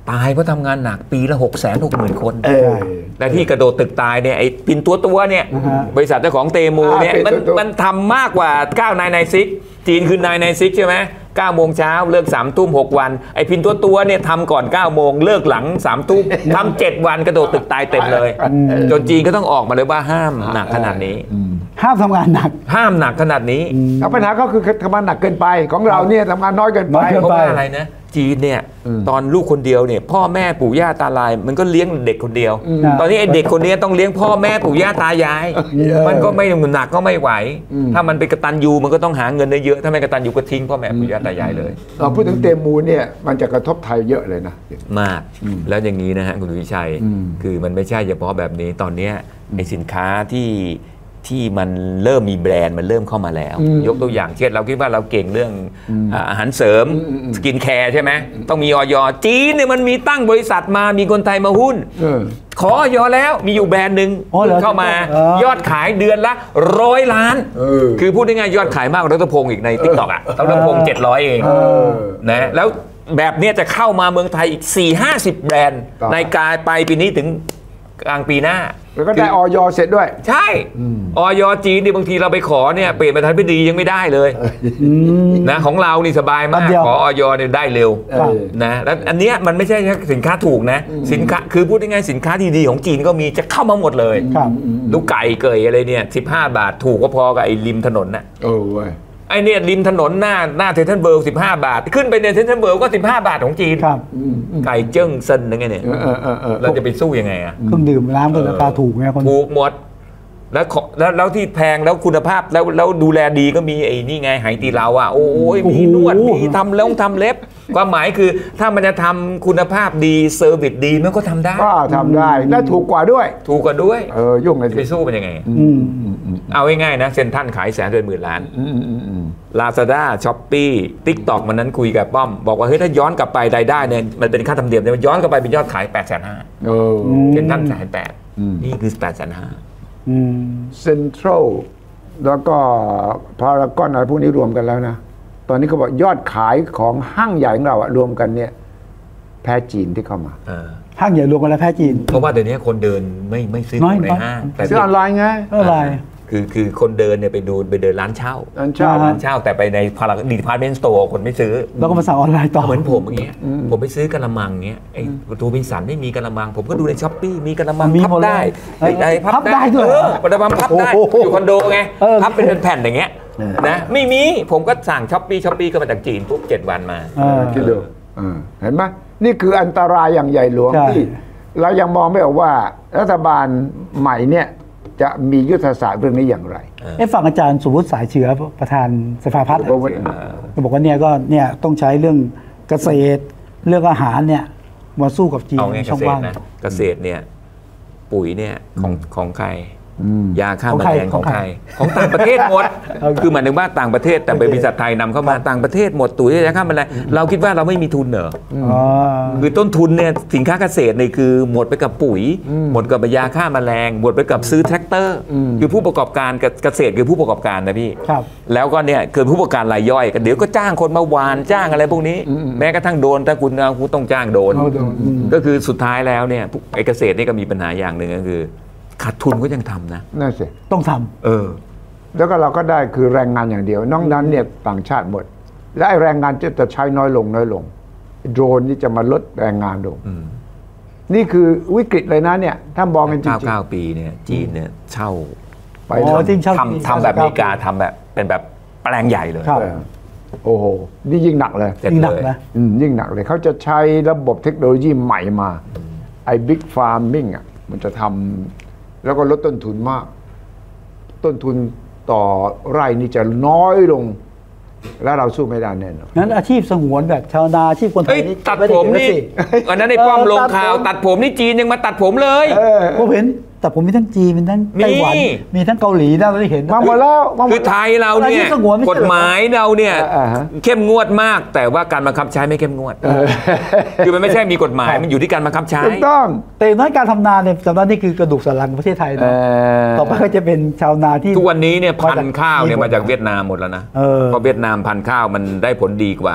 ตายเพราะทำงานหนักปีละหกแสนหกหมื่นคนแต่ที่กระโดดตึกตายเนี่ยไอ้ปินตัวตัวเนี่ยบริษัทเจ้าของเตมูเนี่ยมันมันทำมากกว่าเก้านายนายซิกจีนคือนายนายซิกใช่ไหมเก้าโมงเช้าเลิกสามทุ่มหกวันไอ้พินตัวตัวเนี่ยทำก่อนเก้าโมงเลิกหลังสามทุ่มทำเจ็ดวันกระโดดตึกตายเต็มเลยจนจีนก็ต้องออกมาเลยว่าห้ามหนักขนาดนี้ห้ามทำงานหนักห้ามหนักขนาดนี้ปัญหาก็คือทำงานหนักเกินไปของเราเนี่ยทำงานน้อยเกินไปเพราะว่าอะไรนะจีนเนี่ยตอนลูกคนเดียวเนี่ยพ่อแม่ปู่ย่าตายายมันก็เลี้ยงเด็กคนเดียวตอนนี้ไอ้เด็กคนนี้ต้องเลี้ยงพ่อแม่ปู่ย่าตายายมันก็ไม่หนักก็ไม่ไหวถ้ามันเป็นกตัญญูมันก็ต้องหาเงินได้เยอะถ้าไม่กตัญญูก็ทิ้งพ่อแม่ปู่ย่าตายายเลยเราพูดถึงเตมูเนี่ยมันจะกระทบไทยเยอะเลยนะมากแล้วอย่างนี้นะฮะคุณวิชัยคือมันไม่ใช่เฉพาะแบบนี้ตอนนี้ในสินค้าที่ที่มันเริ่มมีแบรนด์มันเริ่มเข้ามาแล้วยกตัวอย่างเช่นเราคิดว่าเราเก่งเรื่องอาหารเสริมสกินแคร์ใช่ไหมต้องมีออยจีนเนี่ยมันมีตั้งบริษัทมามีคนไทยมาหุ้นขอออยแล้วมีอยู่แบรนด์หนึ่งเข้ามายอดขายเดือนละร้อยล้านคือพูดง่ายๆยอดขายมากกว่ารัตพงศ์อีกใน ติ๊กต็อก อ่ะรัตพงศ์เจ็ดร้อยเองนะแล้วแบบนี้จะเข้ามาเมืองไทยอีก สี่ห้าสิบ แบรนด์ในกลายไปปีนี้ถึงกลางปีหน้าแล้วก็ได้ออยเสร็จด้วยใช่ออยจีนนี่บางทีเราไปขอเนี่ยเปลี่ยนเป็นทันพิธียังไม่ได้เลยนะของเรานี่สบายมากขอออยเนี่ยได้เร็วนะแล้วอันเนี้ยมันไม่ใช่สินค้าถูกนะสินค้าคือพูดง่ายๆสินค้าดีๆของจีนก็มีจะเข้ามาหมดเลยลูกไก่เกยอะไรเนี่ยสิบห้าบาทถูกก็พอกับไอ้ริมถนนน่ะโอ้ยไอ้เนี่ยริมถนนหน้าหน้าเทนเทนเบิร์กสิบห้าบาทขึ้นไปในเทนเทนเบิร์กก็สิบห้าบาทของจีนไก่เจิ้งเซินยังไงเนี่ยเราจะไปสู้ยังไงอ่ะเครื่องดื่มน้ำก็ราคาถูกไงคนถูกหมดแล้วแล้วแล้วที่แพงแล้วคุณภาพแล้วแล้วดูแลดีก็มีไอ้นี่ไงไหตีเราอ่ะโอ้ยมีนวดมีทำแล้วทำเล็บความหมายคือถ้ามันจะทำคุณภาพดีเซอร์วิสดีมันก็ทำได้ก็ทำได้และถูกกว่าด้วยถูกกว่าด้วยเออยุ่งเลยไปสู้เป็นยังไงเอาง่ายๆนะเซ็นทรัลขายแสนเป็นหมื่นล้านลาซาด้าช้อปปี้ติ๊กต็อกมันนั้นคุยกับป้อมบอกว่าเฮ้ยถ้าย้อนกลับไปรายได้เนี่ยมันเป็นค่าธรรมเนียมเนี่ยมันย้อนกลับไปเป็นยอดขายแปดแสนห้าเซ็นทรัลแสนแปดนี่คือแปดแสนห้าเซ็นทรัลแล้วก็พารากอนอะไรพวกนี้รวมกันแล้วนะตอนนี้เขาบอกยอดขายของห้างใหญ่ของเราอะรวมกันเนี่ยแพ้จีนที่เข้ามาห้างใหญ่รวมกันแล้วแพ้จีนเพราะว่าเดี๋ยวนี้คนเดินไม่ไม่ซื้อของในห้างแต่ซื้อออนไลน์ไงออนไลน์คือคือคนเดินเนี่ยไปดูไปเดินร้านเช่าร้านเช่าร้านเช่าแต่ไปในพาราดีพาร์ตเมนต์สโตร์คนไม่ซื้อแล้วก็มาสั่งออนไลน์ต่อเหมือนผมอย่างเงี้ยผมไปซื้อกระมังเงี้ยไอ้ทูบินสันไม่มีกระมังผมก็ดูในช้อปปี้มีกระมังพับได้ไอ้พับได้ด้วยกระมังพับได้อยู่คอนโดไงพับเป็นแผ่นอย่างเงี้ยนะไม่มีผมก็สั่งช้อปปี้ช้อปปี้ก็มาจากจีนปุ๊บเจ็ดวันมาคิดดูเห็นไหมนี่คืออันตรายอย่างใหญ่หลวงที่เรายังมองไม่ออกว่ารัฐบาลใหม่เนี่ยจะมียุทธศาสตร์เรื่องนี้อย่างไรเอ๊ะฝั่งอาจารย์สมมติสายเชื้อประธานสภาพัฒน์ก็บอกว่าเนี่ยก็เนี่ยต้องใช้เรื่องเกษตรเรื่องอาหารเนี่ยมาสู้กับจีนช่องว่างเกษตรเนี่ยปุ๋ยเนี่ยของของใครยาฆ่าแมลงของใครของต่างประเทศหมดคือหมายถึงว่าต่างประเทศแต่บริษัทไทยนำเข้ามาต่างประเทศหมดตุ๋ยยาฆ่าแมลงเราคิดว่าเราไม่มีทุนเหรอคือต้นทุนเนี่ยสินค้าเกษตรเนี่ยคือหมดไปกับปุ๋ยหมดกับยาฆ่าแมลงหมดไปกับซื้อแทรกเตอร์คือผู้ประกอบการเกษตรคือผู้ประกอบการนะพี่แล้วก็เนี่ยคือผู้ประกอบการรายย่อยเดี๋ยวก็จ้างคนมาหวานจ้างอะไรพวกนี้แม้กระทั่งโดนถ้าคุณเอาคุณต้องจ้างโดนก็คือสุดท้ายแล้วเนี่ยไอ้เกษตรนี่ก็มีปัญหาอย่างหนึ่งก็คือขาดทุนก็ยังทำนะนั่นสิต้องทำเออแล้วก็เราก็ได้คือแรงงานอย่างเดียวนอกนั้นเนี่ยต่างชาติหมดและไอ้แรงงานจะใช้น้อยลงน้อยลงโดรนนี่จะมาลดแรงงานลงนี่คือวิกฤตเลยนะเนี่ยถ้ามองกันจริงๆเก้าปีเนี่ยจีนเนี่ยเช่าไปทำทำแบบอเมริกาทำแบบเป็นแบบแปลงใหญ่เลยโอ้โหนี่ยิ่งหนักเลยยิ่งหนักนะยิ่งหนักเลยเขาจะใช้ระบบเทคโนโลยีใหม่มาไอ้บิ๊กฟาร์มมิ่งอ่ะมันจะทำแล้วก็ลดต้นทุนมากต้นทุนต่อไร่นี่จะน้อยลงแล้วเราสู้ไม่ได้แน่นอนนั้นอาชีพสงวนแบบชาวนาอาชีพคนไทยนี่ตัดผมนี่วันนั้นในป้อมลงข่าวตัดผมนี่จีนยังมาตัดผมเลยผมเห็นแต่ผมมีทั้งจีนมีทั้งไต้หวันมีทั้งเกาหลีนะเราได้เห็นมาหมดแล้วคือไทยเราเนี่ยกฎหมายเราเนี่ยเข้มงวดมากแต่ว่าการบังคับใช้ไม่เข้มงวดคือมันไม่ใช่มีกฎหมายมันอยู่ที่การบังคับใช้ถูกต้องแต่น้อยการทำนาเนี่ยสำหรับนี่คือกระดูกสันหลังของประเทศไทยนะต่อไปก็จะเป็นชาวนาที่ทุกวันนี้เนี่ยพันธุ์ข้าวเนี่ยมาจากเวียดนามหมดแล้วนะเพราะเวียดนามพันธุ์ข้าวมันได้ผลดีกว่า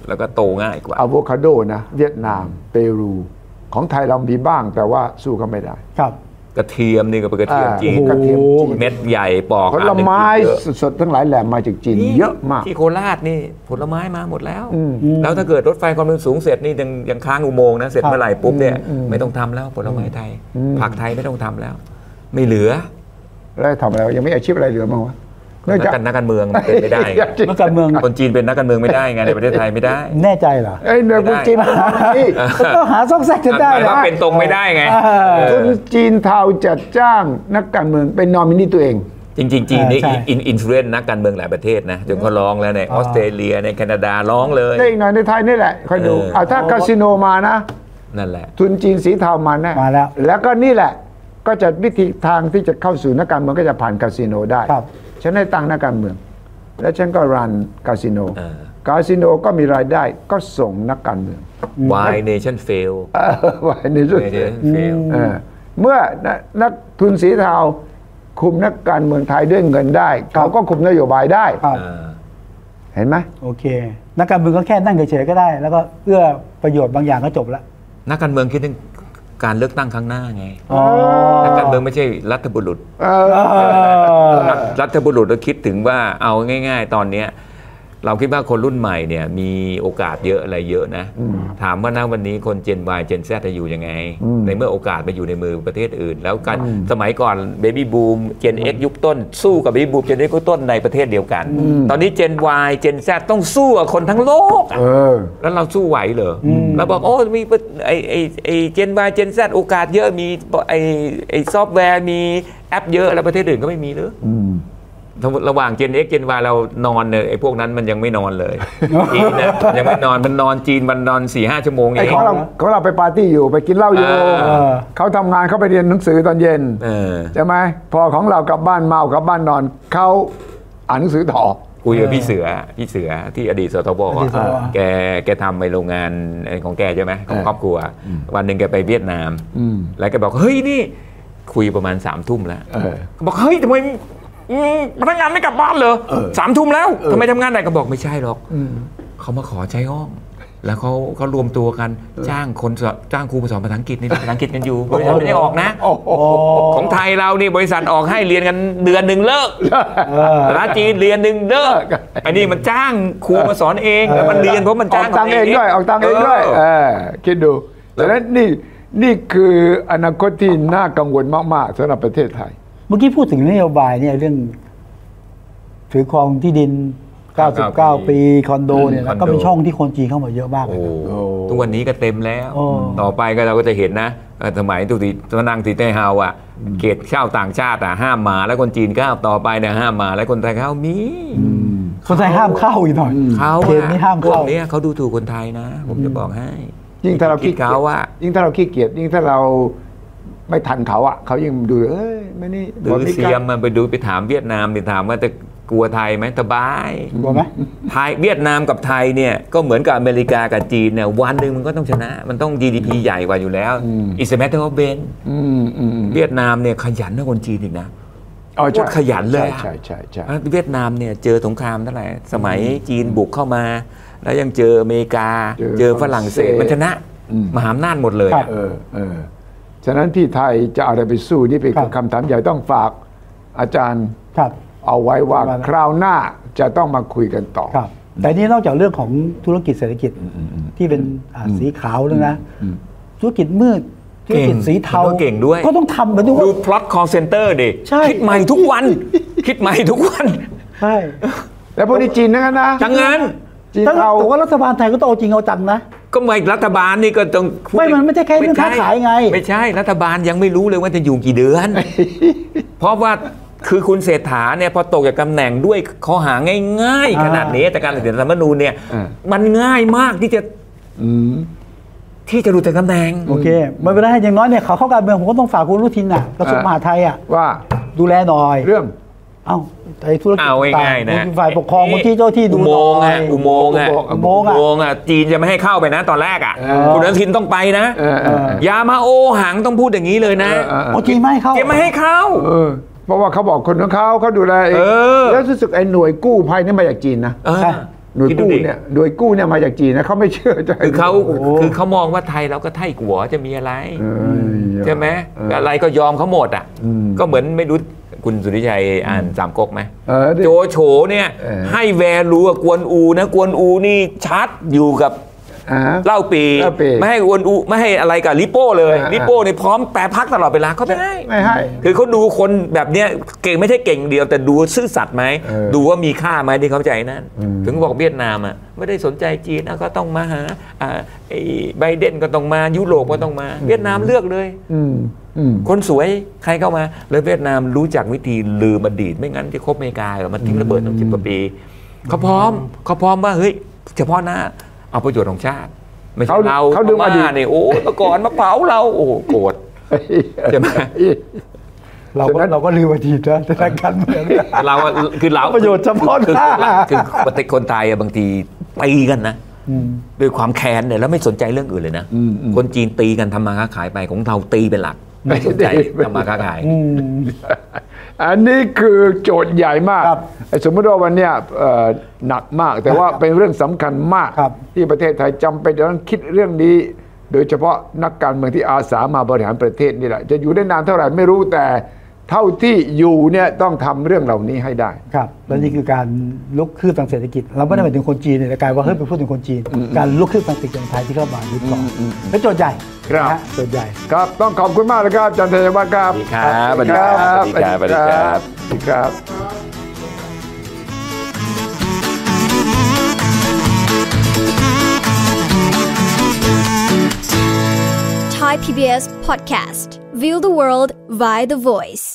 แล้วก็โตง่ายกว่าอะโวคาโดนะเวียดนามเปรูของไทยเรามีบ้างแต่ว่าสู้เขาไม่ได้ครับกระเทียมนี่ก็เป็นกระเทียมจีนกระเทียมจีนเม็ดใหญ่ปอกผลไม้สดๆทั้งหลายแหล่มาจากจีนเยอะมากที่โคราชนี่ผลไม้มาหมดแล้วแล้วถ้าเกิดรถไฟความเร็วสูงเสร็จนี่ยังยังค้างอุโมงค์นะเสร็จเมื่อไหร่ปุ๊บเนี่ยไม่ต้องทำแล้วผลไม้ไทยผักไทยไม่ต้องทำแล้วไม่เหลือแล้วทำอะไรยังไม่อาชีพอะไรเหลือบ้างวะนักการนักการเมืองเป็นไม่ได้นักการเมืองคนจีนเป็นนักการเมืองไม่ได้ไงในประเทศไทยไม่ได้แน่ใจเหรอไอ้เนื้อคนจีนก็หาซอกแซกจะได้นะเป็นตรงไม่ได้ไงคนจีนเทาจัดจ้างนักการเมืองเป็นนอมินีตัวเองจริงๆจีนนี่อินอินฟลูเอนซ์นักการเมืองหลายประเทศนะจนเขาร้องแล้วในออสเตรเลียในแคนาดาร้องเลยได้อีกหน่อยในไทยนี่แหละคอยดูเอาถ้าคาสิโนมานะนั่นแหละทุนจีนสีเทามาแน่มาแล้วแล้วก็นี่แหละก็จะวิธีทางที่จะเข้าสู่นักการเมืองก็จะผ่านคาสิโนได้ฉันให้ตั้งนักการเมืองแล้วฉันก็รันคาสิโนคาสิโนก็มีรายได้ก็ส่งนักการเมือง Why Nation Fail Why Nation Fail เมื่อนักทุนสีเทาคุมนักการเมืองไทยด้วยเงินได้เขาก็คุมนโยบายได้เห็นไหมโอเคนักการเมืองก็แค่นั่งเฉยๆก็ได้แล้วก็เอื้อประโยชน์บางอย่างก็จบแล้วนักการเมืองคิดถึงการเลือกตั้งครั้งหน้าไงนักการเมืองไม่ใช่รัฐบุรุษรัฐบุรุษเราคิดถึงว่าเอาง่ายๆตอนนี้เราคิดว่าคนรุ่นใหม่เนี่ยมีโอกาสเยอะอะไรเยอะนะถามว่าณวันนี้คนเจน Y เจน Z จะอยู่ยังไงในเมื่อโอกาสไปอยู่ในมือประเทศอื่นแล้วกันสมัยก่อนเบบี้บูมเจน X ยุคต้นสู้กับเบบี้บูมเจน X ยุคต้นในประเทศเดียวกันตอนนี้เจน Y เจน Z ต้องสู้กับคนทั้งโลกแล้วเราสู้ไหวเหรอเราบอกโอ้มีไอไอไอเจน Y เจน Z โอกาสเยอะมีไอไอซอฟต์แวร์มีแอปเยอะแล้วประเทศอื่นก็ไม่มีหรือระหว่าง Gen X Gen Y เรานอนเลยไอ้พวกนั้นมันยังไม่นอนเลยจีนนะยังไม่นอนมันนอนจีนมันนอน สี่ห้า ชั่วโมงเองเขาเราเขาเราไปปาร์ตี้อยู่ไปกินเหล้าอยู่เขาทำงานเขาไปเรียนหนังสือตอนเย็นใช่ไหมพอของเรากลับบ้านเมากลับบ้านนอนเขาอ่านหนังสือต่อคุยกับพี่เสือพี่เสือที่อดีตสตบแกแกทำในโรงงานของแกใช่ไหมของครอบครัววันหนึ่งแกไปเวียดนามแล้วแกบอกเฮ้ยนี่คุยประมาณสามทุ่มแล้วบอกเฮ้ยทำไมพนักงานไม่กลับบ้านเลยสามทุ่มแล้วทำไมทำงานไหนก็บอกไม่ใช่หรอกเขามาขอใช้ห้องแล้วเขาเขารวมตัวกันจ้างคนจ้างครูมาสอนภาษาอังกฤษนี่ภาษาอังกฤษกันอยู่บริษัทไม่ได้ออกนะของไทยเรานี่บริษัทออกให้เรียนกันเดือนหนึ่งเลิกภาษาจีนเรียนหนึ่งเลิกอันนี้มันจ้างครูมาสอนเองแล้วมันเรียนเพราะมันจ้างตังเองด้วยออกตังเองด้วยคิดดูแต่นั้นนี่นี่คืออนาคตที่น่ากังวลมากๆสำหรับประเทศไทยเมื่อกี้พูดถึงนโยบายเนี่ยเรื่องถือครองที่ดินเก้าสิบเก้าปีคอนโดเนี่ยแล้วก็เป็นช่องที่คนจีนเข้ามาเยอะมากเลยทุกวันนี้ก็เต็มแล้วต่อไปก็เราก็จะเห็นนะสมัยตุติตนั่งตีเต้เฮาอ่ะเขตเช่าต่างชาติอ่ะห้ามมาแล้วคนจีนเข้าต่อไปเนี่ยห้ามมาแล้วคนไทยเข้ามีคนไทยห้ามเข้าอีกหน่อยเขาเขตนี้ห้ามเข้าพวกนี้เขาดูถูกคนไทยนะผมจะบอกให้ยิ่งถ้าเราขี้เกียจว่ายิ่งถ้าเราขี้เกียจยิ่งถ้าเราไม่ทันเขาอ่ะเขายังดูเอ้ยไม่นี่ดูเซียมมันไปดูไปถามเวียดนามไปถามว่าจะกลัวไทยไหมสบายกลัวไหมไทยเวียดนามกับไทยเนี่ยก็เหมือนกับอเมริกากับจีนเนี่ยวันหนึ่งมันก็ต้องชนะมันต้อง จี ดี พี ใหญ่กว่าอยู่แล้ว It's a matter of brain เวียดนามเนี่ยขยันนะคนจีนอีกนะโคตรขยันเลยใช่ใช่ใช่เวียดนามเนี่ยเจอสงครามเท่าไหร่สมัยจีนบุกเข้ามาแล้วยังเจออเมริกาเจอฝรั่งเศสมันชนะมหาอำนาจหมดเลยเออเออฉะนั้นที่ไทยจะเอาอะไรไปสู้นี่เป็นคำถามใหญ่ต้องฝากอาจารย์เอาไว้ว่าคราวหน้าจะต้องมาคุยกันต่อแต่นี่นอกจากเรื่องของธุรกิจเศรษฐกิจที่เป็นสีขาวแล้วนะธุรกิจมืดธุรกิจสีเทาเก่งด้วยก็ต้องทำเหมือนดู plot call center ดิคิดใหม่ทุกวันคิดใหม่ทุกวันใช่แล้วพวกนี้จีนนะนะจังงั้นแต่ว่ารัฐบาลไทยก็ต้องเอาจริงเอาจังนะก็ไม่รัฐบาลนี่ก็ต้องไม่มันไม่ใช่แค่เรื่องค้าขายไงไม่ใช่รัฐบาลยังไม่รู้เลยว่าจะอยู่กี่เดือนเพราะว่าคือคุณเศรษฐาเนี่ยพอตกจากตำแหน่งด้วยข้อหาง่ายๆขนาดนี้แต่การตัดสินรัฐธรรมนูญเนี่ยมันง่ายมากที่จะที่จะหลุดจากตำแหน่งโอเคไม่เป็นไรอย่างน้อยเนี่ยเขาเข้าการเมืองผมก็ต้องฝากคุณรุทินน่ะกระทรวงมหาดไทยอ่ะว่าดูแลหน่อยเรื่องเอ้าไอ้ธุรกิจง่ายๆนะฝ่ายปกครองบางทีเจ้าที่ดูอุโมงค์อ่ะอุโมงค์อ่ะอุโมงค์อ่ะจีนจะไม่ให้เข้าไปนะตอนแรกอ่ะคุณอนุทินต้องไปนะยามาโอหังต้องพูดอย่างนี้เลยนะจีนไม่ให้เข้าจีนไม่ให้เข้าเพราะว่าเขาบอกคนของเขาเขาดูแลเองแล้วรู้สึกไอ้หน่วยกู้ภัยนี่มาจากจีนนะใช่หน่วยกู้เนี่ยหน่วยกู้เนี่ยมาจากจีนนะเขาไม่เชื่อใจคือเขาคือเขามองว่าไทยเราก็ไทยกัวจะมีอะไรใช่ไหมอะไรก็ยอมเขาหมดอ่ะก็เหมือนไม่รู้คุณสุริชัยอ่านสามก๊กไหมโจโฉเนี่ยให้แวลูกับกวนอูนะกวนอูนี่ชัดอยู่กับเล่าปีไม่ให้กวนอูไม่ให้อะไรกับลิโป้เลยลิโป้เนี่ยพร้อมแปรพักตลอดเวลาเขาไม่ให้ไม่ให้คือเขาดูคนแบบเนี้ยเก่งไม่ใช่เก่งเดียวแต่ดูซื่อสัตย์ไหมดูว่ามีค่าไหมที่เขาใจนั่นถึงบอกเวียดนามอ่ะไม่ได้สนใจจีนก็ต้องมาหาไอ้ไบเดนก็ต้องมายุโรปก็ต้องมาเวียดนามเลือกเลยคนสวยใครเข้ามาแล้วเวียดนามรู้จักวิธีลืมอดีตไม่งั้นที่คบอเมริกาเหรอมันทิ้งระเบิดตั้งสิบกว่าปีเขาพร้อมเขาพร้อมว่าเฮ้ยเฉพาะหน้าเอาประโยชน์ของชาติไม่ใช่เราเขาลืมอดีตเนี่ยโอ้เมื่อก่อนมาเผาเราโอ้โกรธใช่ไหมเราก็เราก็ลืมอดีตนะแต่การเมืองเราคือเราประโยชน์เฉพาะหน้าคือปฏิคนไทยบางทีตีกันนะด้วยความแค้นเนี่ยแล้วไม่สนใจเรื่องอื่นเลยนะคนจีนตีกันทำมาค้าขายไปของเราตีเป็นหลักไม่สนใจทำมาค้าขายอันนี้คือโจทย์ใหญ่มากสมมติว่าวันนี้หนักมากแต่ว่าเป็นเรื่องสำคัญมากที่ประเทศไทยจำเป็นจะต้องคิดเรื่องนี้โดยเฉพาะนักการเมืองที่อาสามาบริหารประเทศนี่แหละจะอยู่ได้นานเท่าไหร่ไม่รู้แต่เท่าที่อยู่เนี่ยต้องทำเรื่องเหล่านี้ให้ได้ครับและนี่คือการลุกคืบทางเศรษฐกิจเราไม่ได้หมายถึงคนจีนแต่กลายว่าเฮ้ยไปพูดถึงคนจีนการลุกคืบทางเศรษฐกิจของไทยที่เข้ามายึดครองเป็นโจทย์ใหญ่ครับโจทย์ใหญ่ครับต้องขอบคุณมากนะครับอาจารย์ธัญวัฒน์ครับครับสวัสดีครับสวัสดีครับสวัสดีครับสวัสดีครับ Thai พี บี เอส Podcast View the world via the voice